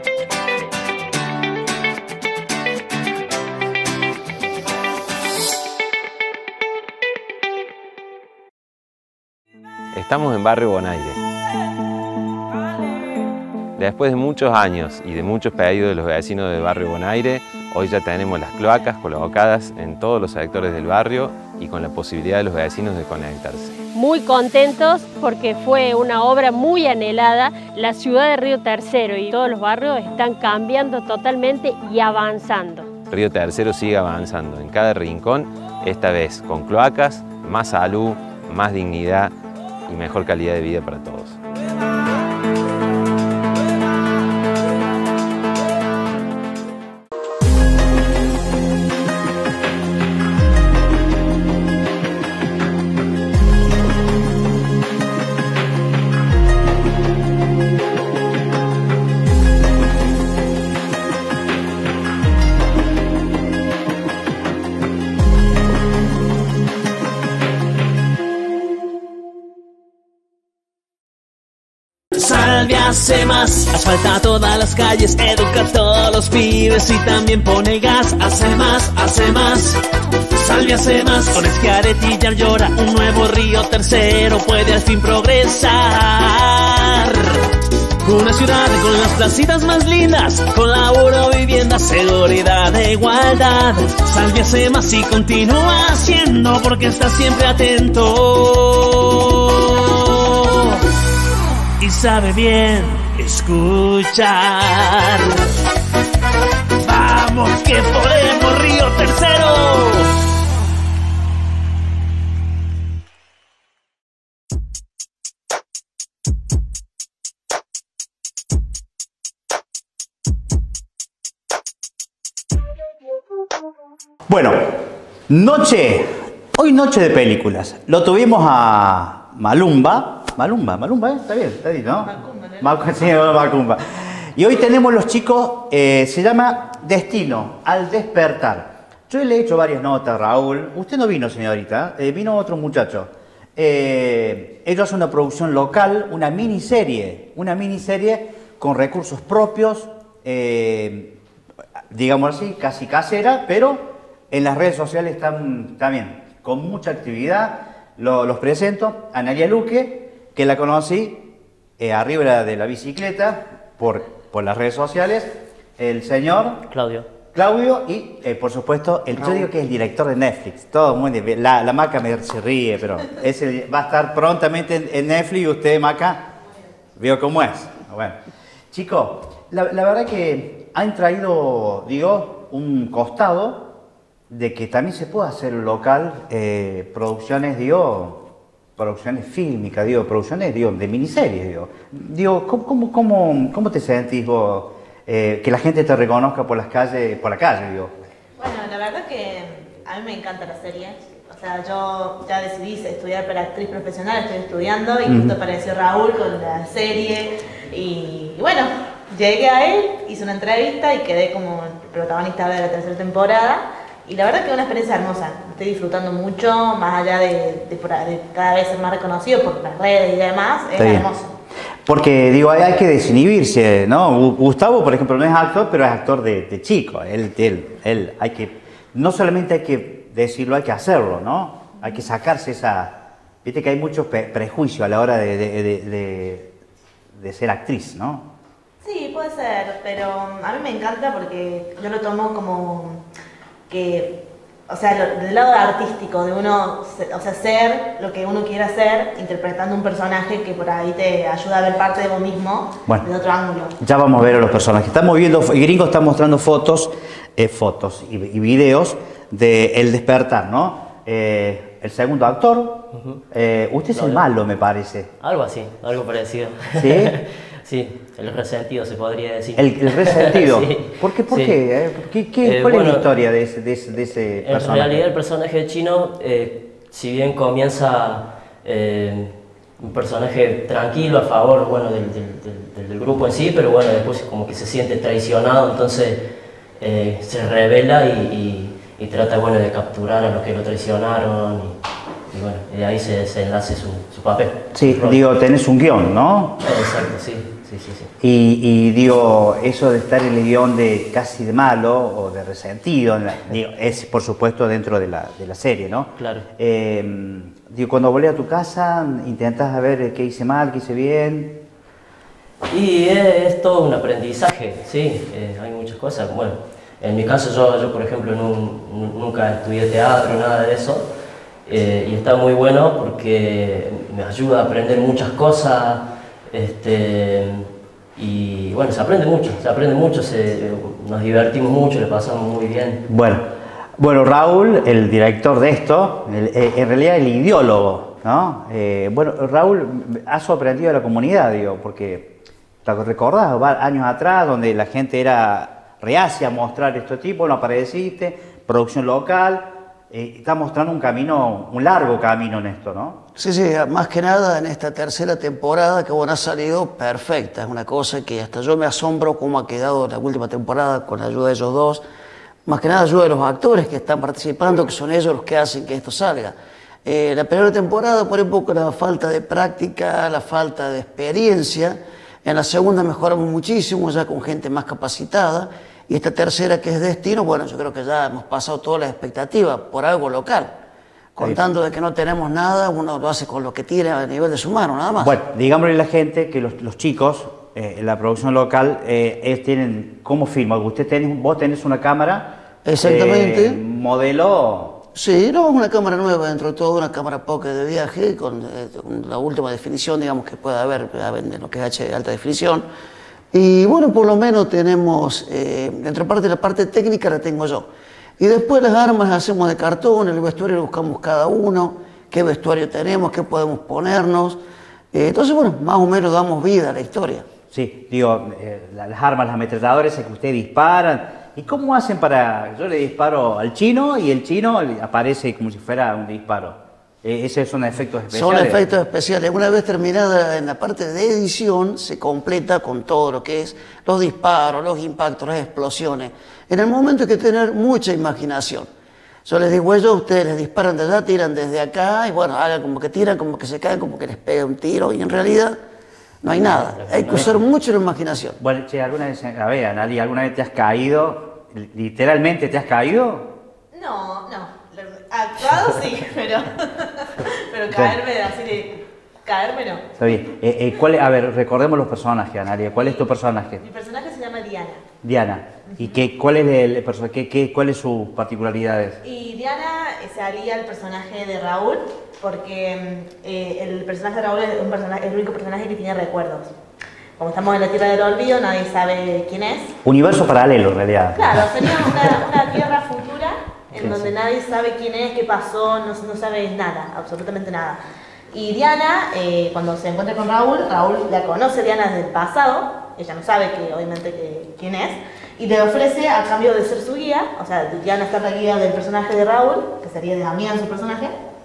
Estamos en Barrio Bonaire. Después de muchos años y de muchos pedidos de los vecinos del barrio Bonaire, hoy ya tenemos las cloacas colocadas en todos los sectores del barrio y con la posibilidad de los vecinos de conectarse. Muy contentos porque fue una obra muy anhelada. La ciudad de Río Tercero y todos los barrios están cambiando totalmente y avanzando. Río Tercero sigue avanzando en cada rincón, esta vez con cloacas, más salud, más dignidad y mejor calidad de vida para todos. Salvia hace más, asfalta todas las calles, educa a todos los pibes y también pone gas. Hace más, hace más, Salvia hace más. Con Schiaretti llora, un nuevo Río Tercero puede al fin progresar. Una ciudad con las placitas más lindas, con laburo, vivienda, seguridad e igualdad. Salvia hace más y continúa haciendo porque está siempre atento y sabe bien escuchar. Vamos que podemos, Río Tercero. Bueno, noche, hoy noche de películas. Lo tuvimos a Malumba. Malumba, Malumba, ¿eh? Está bien, está bien, ¿no? Macumba, sí, Macumba. Y hoy tenemos los chicos, eh, se llama Destino, al despertar. Yo le he hecho varias notas a Raúl. Usted no vino, señorita, eh, vino otro muchacho. Eh, ellos hacen una producción local, una miniserie, una miniserie con recursos propios, eh, digamos así, casi casera, pero en las redes sociales están también con mucha actividad. Lo, los presento, Analia Luque, que la conocí eh, arriba de la bicicleta por, por las redes sociales, el señor Claudio. Claudio y, eh, por supuesto, el yo digo que es el director de Netflix. Todo muy bien. La, la Maca me se ríe, pero es el, va a estar prontamente en, en Netflix y usted, Maca, vio cómo es. Bueno, chicos, la, la verdad que han traído, digo, un costado de que también se puede hacer local, eh, producciones, digo, producciones fílmicas, digo, producciones, digo, de miniseries, digo. Digo, ¿cómo, cómo, cómo, cómo te sentís vos? Eh, que la gente te reconozca por las calles, por la calle, digo. Bueno, la verdad que a mí me encanta la serie. O sea, yo ya decidí estudiar para actriz profesional, estoy estudiando y Uh-huh. justo apareció Raúl con la serie y, y bueno, llegué a él, hice una entrevista y quedé como protagonista de la tercera temporada y la verdad que es una experiencia hermosa. Estoy disfrutando mucho, más allá de, de, por- de cada vez ser más reconocido por las redes y demás, es Está bien. hermoso. Porque, digo, hay, hay que desinhibirse, ¿no? Gu- Gustavo, por ejemplo, no es actor, pero es actor de, de chico. Él, él, él, hay que, no solamente hay que decirlo, hay que hacerlo, ¿no? Hay que sacarse esa... Viste que hay mucho pe- prejuicio a la hora de, de, de, de- de ser actriz, ¿no? Sí, puede ser, pero a mí me encanta porque yo lo tomo como que, o sea, lo- del lado artístico, de uno, se- o sea, ser lo que uno quiere hacer, interpretando un personaje que por ahí te ayuda a ver parte de vos mismo Bueno. desde otro ángulo. Ya vamos a ver a los personajes. Estamos viendo, el gringo está mostrando fotos, eh, fotos y, y videos de El Despertar, ¿no? Eh, el segundo actor, eh, usted es el malo, me parece. Algo así, algo parecido. ¿Sí? Sí, el resentido se podría decir. El, el resentido. Sí, ¿Por qué? ¿Por sí. qué? eh? ¿Qué- qué- Eh, ¿Cuál es bueno, la historia de ese, de ese, de ese En personaje? realidad el personaje chino, eh, si bien comienza eh, un personaje tranquilo a favor bueno, del, del- del- del grupo en sí, pero bueno, después como que se siente traicionado, entonces eh, se revela y, y- y trata bueno, de capturar a los que lo traicionaron y, y bueno, de ahí se desenlace su, su papel. Sí, su rol. digo, tenés un guión, ¿no? Exacto, sí, sí, sí. sí. Y, y digo, eso de estar en el guión de casi de malo o de resentido, en la- digo, es por supuesto dentro de la, de la serie, ¿no? Claro. Eh, digo, cuando volé a tu casa, intentás ver qué hice mal, qué hice bien. Y es, es todo un aprendizaje, sí, eh, hay muchas cosas. Bueno, en mi caso yo, yo por ejemplo, nun- nun- nunca estudié teatro, nada de eso, eh, y está muy bueno porque me ayuda a aprender muchas cosas, este, y bueno, se aprende mucho, se aprende mucho, se, nos divertimos mucho, le pasamos muy bien. Bueno, bueno, Raúl, el director de esto, el- eh, en realidad el ideólogo, ¿no? Eh, bueno, Raúl, has sorprendido a la comunidad, digo, porque te recordás va- años atrás donde la gente era reacia a mostrar este tipo, no apareciste, producción local, eh, está mostrando un camino, un largo camino en esto, ¿no? Sí, sí, más que nada en esta tercera temporada que bueno, ha salido perfecta. Es una cosa que hasta yo me asombro cómo ha quedado la última temporada con la ayuda de ellos dos. Más que nada ayuda de los actores que están participando, que son ellos los que hacen que esto salga. Eh, la primera temporada por un poco la falta de práctica, la falta de experiencia. En la segunda mejoramos muchísimo, ya con gente más capacitada. Y esta tercera, que es Destino, bueno, yo creo que ya hemos pasado todas las expectativas por algo local. Contando de que no tenemos nada, uno lo hace con lo que tiene a nivel de su mano, nada más. Bueno, digámosle a la gente que los, los chicos eh, en la producción local, eh, ellos tienen, ¿cómo filman? Usted tenés, vos tenés una cámara. Exactamente. eh, modelo. Sí, no, una cámara nueva dentro de todo, una cámara pocket de viaje con, eh, con la última definición, digamos, que pueda haber en lo que es H de alta definición. Y bueno, por lo menos tenemos, eh, dentro parte de la parte técnica la tengo yo. Y después las armas las hacemos de cartón, el vestuario lo buscamos cada uno, qué vestuario tenemos, qué podemos ponernos. Eh, entonces, bueno, más o menos damos vida a la historia. Sí, digo, eh, las armas, las ametralladoras que ustedes disparan. ¿Y cómo hacen para...? Yo le disparo al chino y el chino aparece como si fuera un disparo. Eh, ¿Esos son efectos especiales? Son efectos especiales. Una vez terminada en la parte de edición, se completa con todo lo que es los disparos, los impactos, las explosiones. En el momento hay que tener mucha imaginación. Yo les digo, ellos, ustedes les disparan desde allá, tiran desde acá, y bueno, hagan como que tiran, como que se caen, como que les pega un tiro, y en realidad no hay nada. Hay que usar mucho la imaginación. Bueno, che, ¿alguna vez, a ver, Analia, ¿alguna vez te has caído? ¿Literalmente te has caído? No, no. Actuado sí, pero, pero caerme así de... Caerme no. Está bien. Eh, eh, ¿cuál es- a ver, recordemos los personajes, Analia. ¿Cuál es tu personaje? Mi personaje se llama Diana. Diana. ¿Y qué, cuál es el personaje? ¿Qué, qué, ¿Cuáles sus particularidades? Y Diana eh, se haría el personaje de Raúl, porque eh, el personaje de Raúl es un personaje, el único personaje que tiene recuerdos. Como estamos en la Tierra del Olvido, nadie sabe quién es. Universo paralelo, en realidad. Claro, sería una, una Tierra futura en Sí, donde sí. nadie sabe quién es, qué pasó, no, no sabe nada, absolutamente nada. Y Diana, eh, cuando se encuentra con Raúl, Raúl la conoce Diana desde el pasado, ella no sabe que, obviamente que, quién es, y le ofrece a cambio de ser su guía, o sea, Diana está la guía del personaje de Raúl, que sería de Damián su personaje,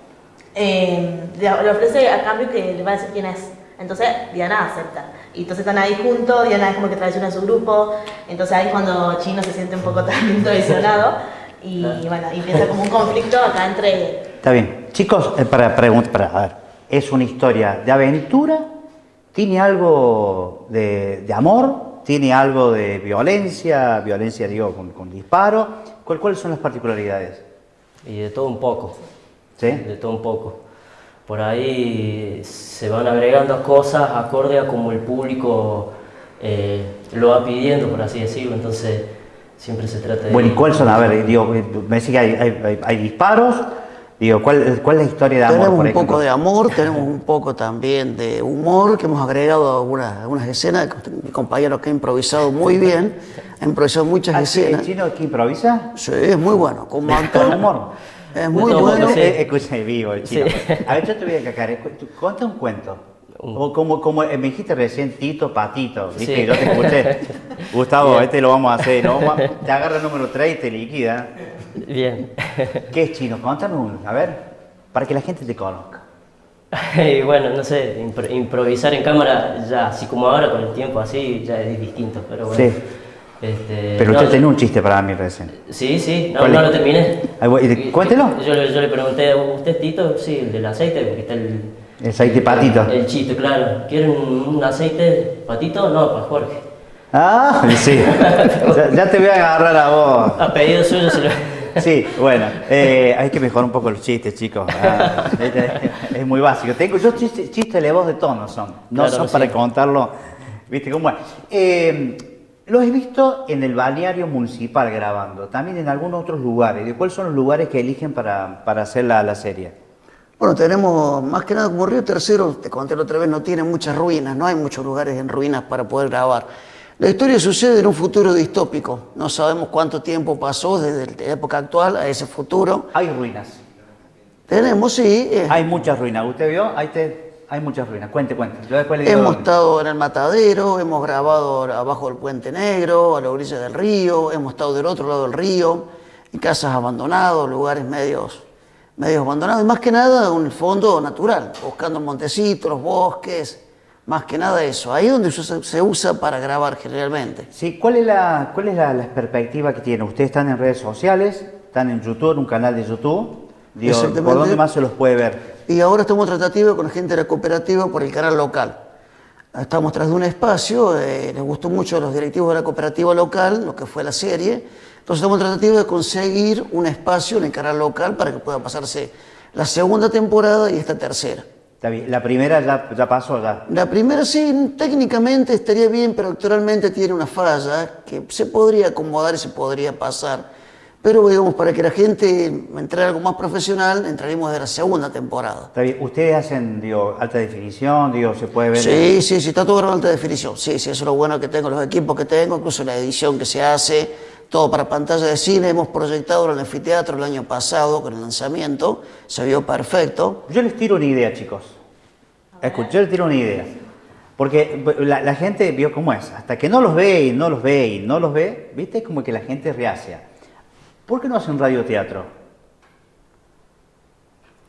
eh, le, le ofrece a cambio que le va a decir quién es. Entonces Diana acepta. Y entonces están ahí juntos, Diana es como que traiciona a su grupo, entonces ahí es cuando Chino se siente un poco también traicionado. Y bueno, y empieza como un conflicto acá entre... Está bien. Chicos, eh, para preguntar, para, a ver, ¿es una historia de aventura? ¿Tiene algo de, de amor? ¿Tiene algo de violencia? Violencia, digo, con, con disparo. ¿Cuál- ¿Cuáles son las particularidades? Y de todo un poco. ¿Sí? De todo un poco. Por ahí se van agregando cosas acorde a como el público eh, lo va pidiendo, por así decirlo. Entonces siempre se trata de... Bueno, ¿y cuáles son? A ver, digo, me decís que hay, hay- hay- hay disparos. Digo, ¿cuál, ¿cuál es la historia de amor, Tenemos por un ejemplo? poco de amor, tenemos un poco también de humor, que hemos agregado a algunas, algunas escenas, que mi compañero que ha improvisado muy bien, ha improvisado muchas Ah, sí, escenas. ¿el chino que improvisa? Sí, es muy bueno, con Con actor. humor. Es muy No, bueno. no, eh, escucha, vivo el chino. Sí. A ver, yo te voy a cacar. eh, tú- Cuenta un cuento. O como, como eh, me dijiste recién, Tito, Patito. ¿Viste? Sí. Yo te escuché. Gustavo, Bien. este lo vamos a hacer. Lo vamos a- te agarra el número tres y te liquida. Bien. ¿Qué es chino? Contame uno. A ver, para que la gente te conozca. Y bueno, no sé, impro- improvisar en cámara ya, así como ahora con el tiempo así, ya es distinto, pero bueno. Sí. Este, Pero no, usted tenía un chiste para mí recién. Sí, sí, no, ¿Cuál no es? lo terminé. Ahí voy, y- cuéntelo. Yo, yo le pregunté, ¿usted es Tito? Sí, el del aceite, porque está el... El aceite patito. El chito, claro. ¿Quieren un, un aceite patito? No, para Jorge. Ah, sí. ya, ya te voy a agarrar a vos. A pedido suyo se lo... Sí, bueno, eh, hay que mejorar un poco los chistes, chicos. Ah, es, es muy básico. Tengo, yo chistes, chistes elevados de tono son, no Claro, son sí. para contarlo, viste cómo es. Eh, los he visto en el balneario municipal grabando, también en algunos otros lugares. ¿De cuáles son los lugares que eligen para, para hacer la, la serie? Bueno, tenemos más que nada como Río Tercero, te conté la otra vez, no tiene muchas ruinas, no hay muchos lugares en ruinas para poder grabar. La historia sucede en un futuro distópico, no sabemos cuánto tiempo pasó desde la época actual a ese futuro. Hay ruinas. Tenemos, sí. eh, Hay muchas ruinas. ¿Usted vio? Ahí te, hay muchas ruinas. Cuente, cuente. Yo después le digo Hemos dónde. estado en el Matadero, hemos grabado abajo del Puente Negro, a la orilla del río, hemos estado del otro lado del río, en casas abandonadas, lugares medios, medios abandonados, y más que nada un fondo natural, buscando el montecito, los bosques, más que nada eso. Ahí es donde se usa, se usa para grabar generalmente. Sí, ¿cuál es, la, cuál es la, la perspectiva que tienen? Ustedes están en redes sociales, están en YouTube, en un canal de YouTube. Digo, Exactamente. ¿por dónde más se los puede ver? Y ahora estamos en tratativa con gente de la cooperativa por el canal local. Estamos tras de un espacio, eh, les gustó mucho a los directivos de la cooperativa local, lo que fue la serie. Entonces estamos en tratativa de conseguir un espacio en el canal local para que pueda pasarse la segunda temporada y esta tercera. Está bien. La primera ya, ya pasó, ya. La primera sí, técnicamente estaría bien, pero actualmente tiene una falla que se podría acomodar y se podría pasar. Pero digamos, para que la gente entrara algo más profesional, entraremos de la segunda temporada. Está bien. ¿Ustedes hacen, digo, alta definición? Digo, ¿se puede ver? Sí, sí, sí, está todo grabado en alta definición. Sí, sí, eso es lo bueno que tengo, los equipos que tengo, incluso la edición que se hace, todo para pantalla de cine. Hemos proyectado en el anfiteatro el año pasado con el lanzamiento, se vio perfecto. Yo les tiro una idea, chicos. Escuchen, yo les tiro una idea. Porque la, la gente vio cómo es. Hasta que no los ve y no los ve y no los ve, ¿viste? Es como que la gente es reacia. ¿Por qué no hacen radioteatro?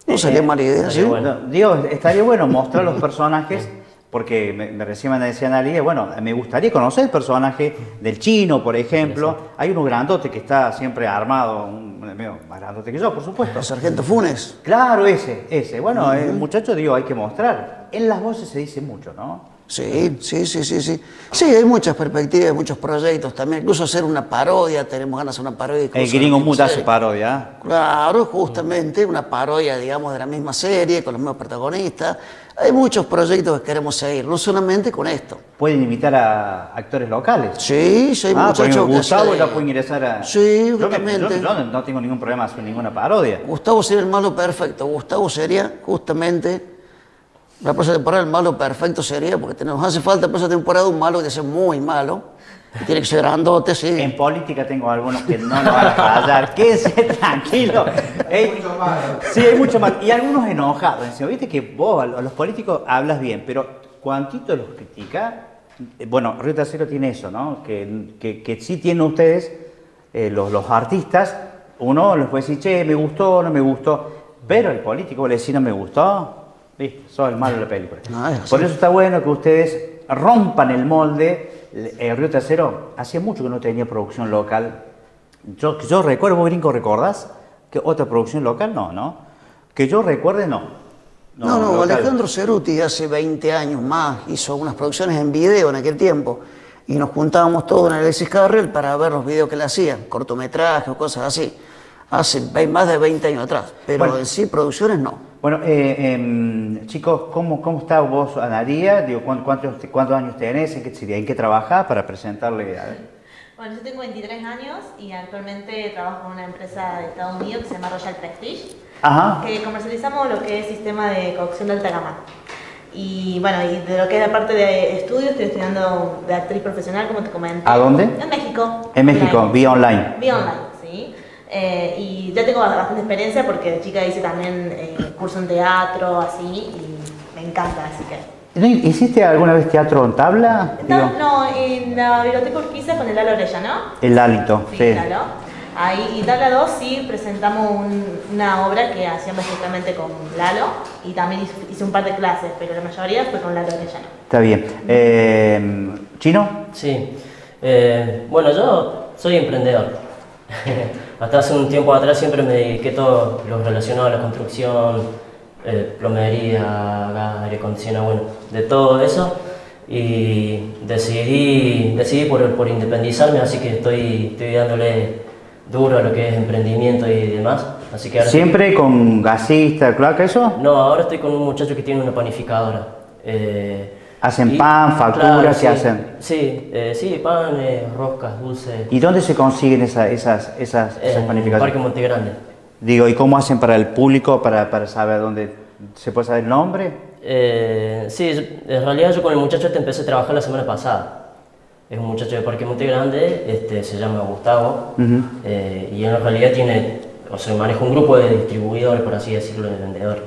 No sería mala idea, ¿sí? Bueno. No, digo, estaría bueno mostrar los personajes, porque me, me recién me decía Analia, bueno, me gustaría conocer el personaje del Chino, por ejemplo. Hay uno grandote que está siempre armado, un, medio más grandote que yo, por supuesto. El Sargento Funes. Claro, ese, ese. Bueno, uh-huh. el muchacho, digo, hay que mostrar. En las voces se dice mucho, ¿no? Sí, sí, sí, sí, sí. Sí, hay muchas perspectivas, muchos proyectos también. Incluso hacer una parodia, tenemos ganas de hacer una parodia. El Gringo Mood hace parodia. Claro, justamente, una parodia, digamos, de la misma serie, con los mismos protagonistas. Hay muchos proyectos que queremos seguir, no solamente con esto. ¿Pueden invitar a actores locales? Sí, sí, hay ah, muchachos que Gustavo hace... ya puede ingresar a... Sí, yo, justamente. Me, yo, yo no tengo ningún problema hacer ninguna parodia. Gustavo sería el malo perfecto. Gustavo sería justamente... La próxima temporada el malo perfecto sería, porque nos hace falta la próxima temporada un malo que sea muy malo, que tiene que ser grandote, sí. En política tengo algunos que no lo van a fallar, quédese tranquilo. Hay mucho malo. Sí, hay mucho malo. Y algunos enojados. Viste que vos a los políticos hablas bien, pero cuantito los critica. Bueno, Río Tercero tiene eso, ¿no? Que, que, que sí tienen ustedes, eh, los, los artistas, uno les puede decir, che, me gustó, no me gustó, pero el político le dice, no me gustó. Listo, sos el malo de la película. No, por eso está bueno que ustedes rompan el molde. El Río Tercero hacía mucho que no tenía producción local. Yo, yo recuerdo, vos Gringo, ¿recordás? Que otra producción local, no, ¿no? Que yo recuerde, no. No, no, no Alejandro Ceruti hace veinte años más hizo unas producciones en video en aquel tiempo. Y nos juntábamos todos en Alexis Carrel para ver los videos que le hacían, cortometrajes o cosas así. Hace más de veinte años atrás. Pero bueno, en sí, producciones no. Bueno, eh, eh, chicos, ¿cómo, ¿cómo está vos, Analia? Digo, ¿cuántos, ¿Cuántos años tenés? ¿En qué, en qué trabajás para presentarle? A ver. Bueno, yo tengo veintitrés años y actualmente trabajo en una empresa de Estados Unidos que se llama Royal Prestige, Ajá. que comercializamos lo que es sistema de cocción de alta gama. Y bueno, y de lo que es la parte de estudios, estoy estudiando de actriz profesional, como te comenté. ¿A dónde? En México. En México, online. vía online. Vía online, sí. Eh, y ya tengo bastante experiencia porque de chica hice también eh, curso en teatro, así, y me encanta, así que... ¿Hiciste alguna vez teatro en tabla? No, Digo, no, en la biblioteca Urquiza con el Lalo Orellano. El Lalito, sí. Sí, Lalo. Ahí, y Tabla dos sí presentamos un, una obra que hacíamos justamente con Lalo y también hice, hice un par de clases, pero la mayoría fue con Lalo Orellano. Está bien. Eh, ¿Chino? Sí. Eh, bueno, yo soy emprendedor. Hasta hace un tiempo atrás siempre me dediqué todo lo relacionado a la construcción, eh, plomería, gas, aire acondicionado, bueno, de todo eso. Y decidí, decidí por, por independizarme, así que estoy, estoy dándole duro a lo que es emprendimiento y demás. Así que ahora ¿Siempre estoy... con gasista, cloaca, eso? No, ahora estoy con un muchacho que tiene una panificadora. Eh, ¿Hacen y, pan, facturas? claro, ¿Qué sí, hacen? Sí, eh, sí, pan, eh, roscas, dulces. ¿Y dónde se consiguen esa, esas, esas, esas en panificadoras? Parque Montegrande. Digo, ¿y cómo hacen para el público, para, para saber dónde se puede saber el nombre? Eh, sí, en realidad yo con el muchacho este empecé a trabajar la semana pasada. Es un muchacho de Parque Montegrande, este, se llama Gustavo, uh-huh. eh, y en realidad tiene, o sea, maneja un grupo de distribuidores, por así decirlo, de vendedores.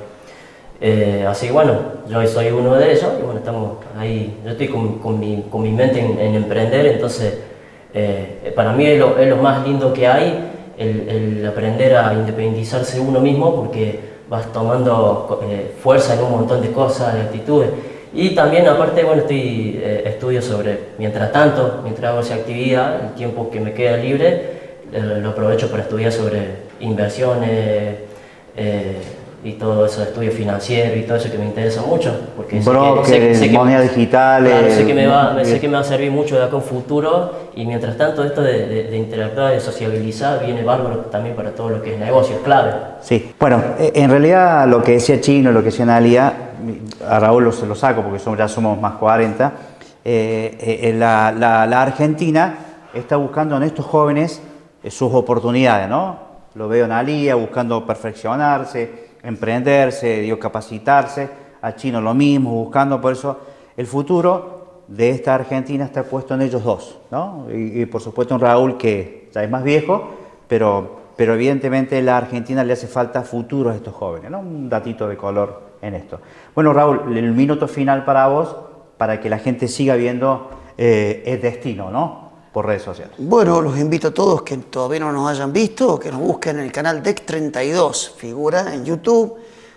Eh, así que bueno, yo soy uno de ellos y bueno, estamos ahí, yo estoy con, con, mi, con mi mente en, en emprender, entonces eh, para mí es lo, es lo más lindo que hay, el, el aprender a independizarse uno mismo porque vas tomando eh, fuerza en un montón de cosas, de actitudes. Y también aparte, bueno, estoy, eh, estudio sobre, mientras tanto, mientras hago esa actividad, el tiempo que me queda libre, eh, lo aprovecho para estudiar sobre inversiones, eh, y todo eso, estudio financiero y todo eso que me interesa mucho. Porque Broker, sé que, sé que, monedas digitales. Claro, sé que, me va, me, sé que me va a servir mucho de acá en futuro y mientras tanto esto de, de, de interactuar, de sociabilizar, viene bárbaro también para todo lo que es negocio, es clave. Sí, bueno, en realidad lo que decía Chino, lo que decía Analia, a Raúl lo, lo saco porque somos, ya somos más cuarenta, eh, eh, la, la, la Argentina está buscando en estos jóvenes eh, sus oportunidades, ¿no? Lo veo en Analia buscando perfeccionarse, emprenderse, digo, capacitarse, a Chino lo mismo, buscando, por eso el futuro de esta Argentina está puesto en ellos dos, ¿no? Y, y por supuesto en Raúl, que ya es más viejo, pero, pero evidentemente a la Argentina le hace falta futuro a estos jóvenes, ¿no? Un datito de color en esto. Bueno, Raúl, el minuto final para vos, para que la gente siga viendo eh, El Destino, ¿no? Por redes sociales. Bueno, los invito a todos que todavía no nos hayan visto, que nos busquen en el canal D E C treinta y dos, figura en YouTube.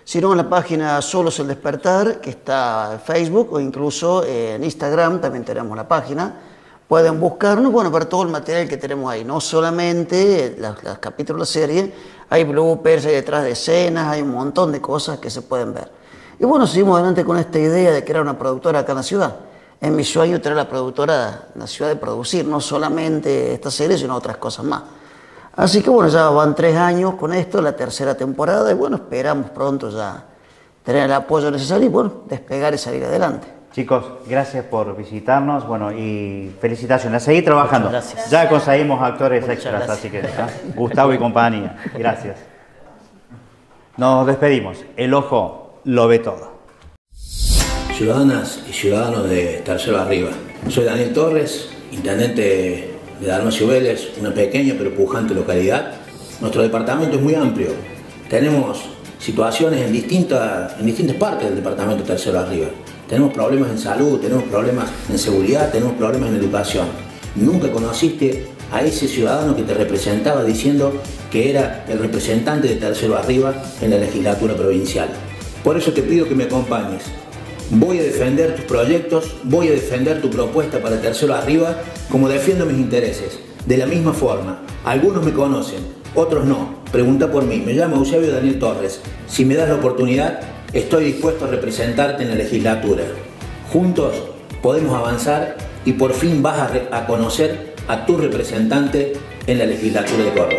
sino en la página Solos el Despertar, que está en Facebook o incluso en Instagram, también tenemos la página. Pueden buscarnos, bueno, para todo el material que tenemos ahí, no solamente los, los capítulos de la serie, hay bloopers, hay detrás de escenas, hay un montón de cosas que se pueden ver. Y bueno, seguimos adelante con esta idea de crear una productora acá en la ciudad. Es mi sueño tener la productora en la ciudad de producir, no solamente esta serie, sino otras cosas más. Así que bueno, ya van tres años con esto, la tercera temporada, y bueno, esperamos pronto ya tener el apoyo necesario y bueno, despegar y salir adelante. Chicos, gracias por visitarnos, bueno, y felicitaciones, a seguir trabajando. Muchas gracias. Ya conseguimos actores Muchas extras, gracias. así que ¿eh? Gustavo y compañía, gracias. Nos despedimos, el ojo lo ve todo. Ciudadanas y ciudadanos de Tercero Arriba, soy Daniel Torres, intendente de Dalmacio Vélez, una pequeña pero pujante localidad. Nuestro departamento es muy amplio, tenemos situaciones en distintas, en distintas partes del departamento Tercero Arriba. Tenemos problemas en salud, tenemos problemas en seguridad, tenemos problemas en educación. Nunca conociste a ese ciudadano que te representaba diciendo que era el representante de Tercero Arriba en la legislatura provincial. Por eso te pido que me acompañes. Voy a defender tus proyectos, voy a defender tu propuesta para Tercero Arriba como defiendo mis intereses. De la misma forma, algunos me conocen, otros no. Pregunta por mí, me llamo Eusebio Daniel Torres. Si me das la oportunidad, estoy dispuesto a representarte en la legislatura. Juntos podemos avanzar y por fin vas a, a conocer a tu representante en la legislatura de Córdoba.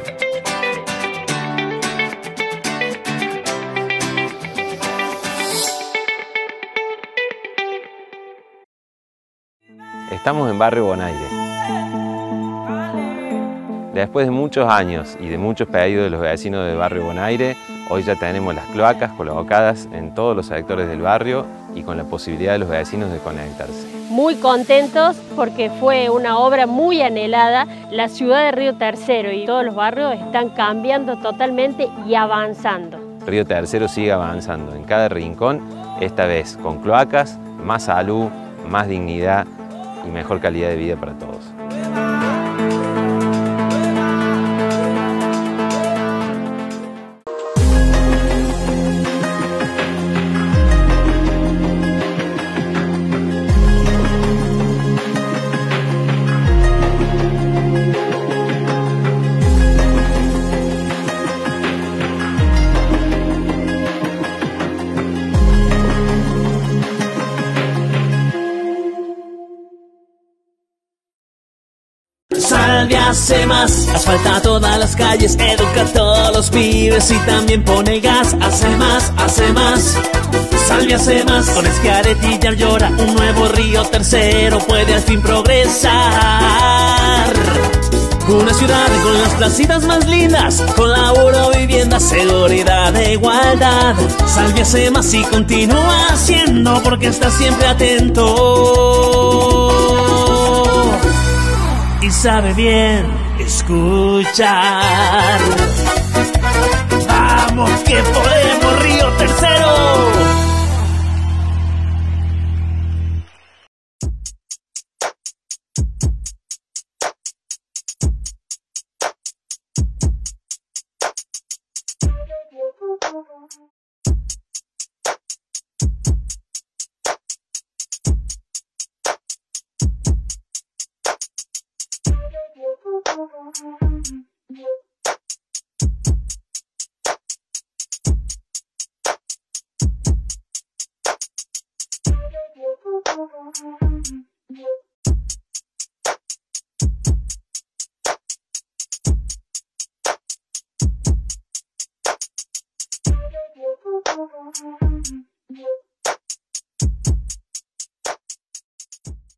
Estamos en Barrio Bonaire. Después de muchos años y de muchos pedidos de los vecinos del Barrio Bonaire, hoy ya tenemos las cloacas colocadas en todos los sectores del barrio y con la posibilidad de los vecinos de conectarse. Muy contentos porque fue una obra muy anhelada. La ciudad de Río Tercero y todos los barrios están cambiando totalmente y avanzando. Río Tercero sigue avanzando en cada rincón, esta vez con cloacas, más salud, más dignidad y mejor calidad de vida para todos. Salvia hace más, asfalta todas las calles, educa a todos los pibes y también pone gas. Hace más, hace más, Salvia hace más. Con Schiaretti y Llora, un nuevo Río Tercero puede al fin progresar. Una ciudad con las placitas más lindas, con laburo, vivienda, seguridad e igualdad. Salvia hace más y continúa haciendo porque está siempre atento y sabe bien escuchar. Vamos que podemos, Río Tercero. Thank you.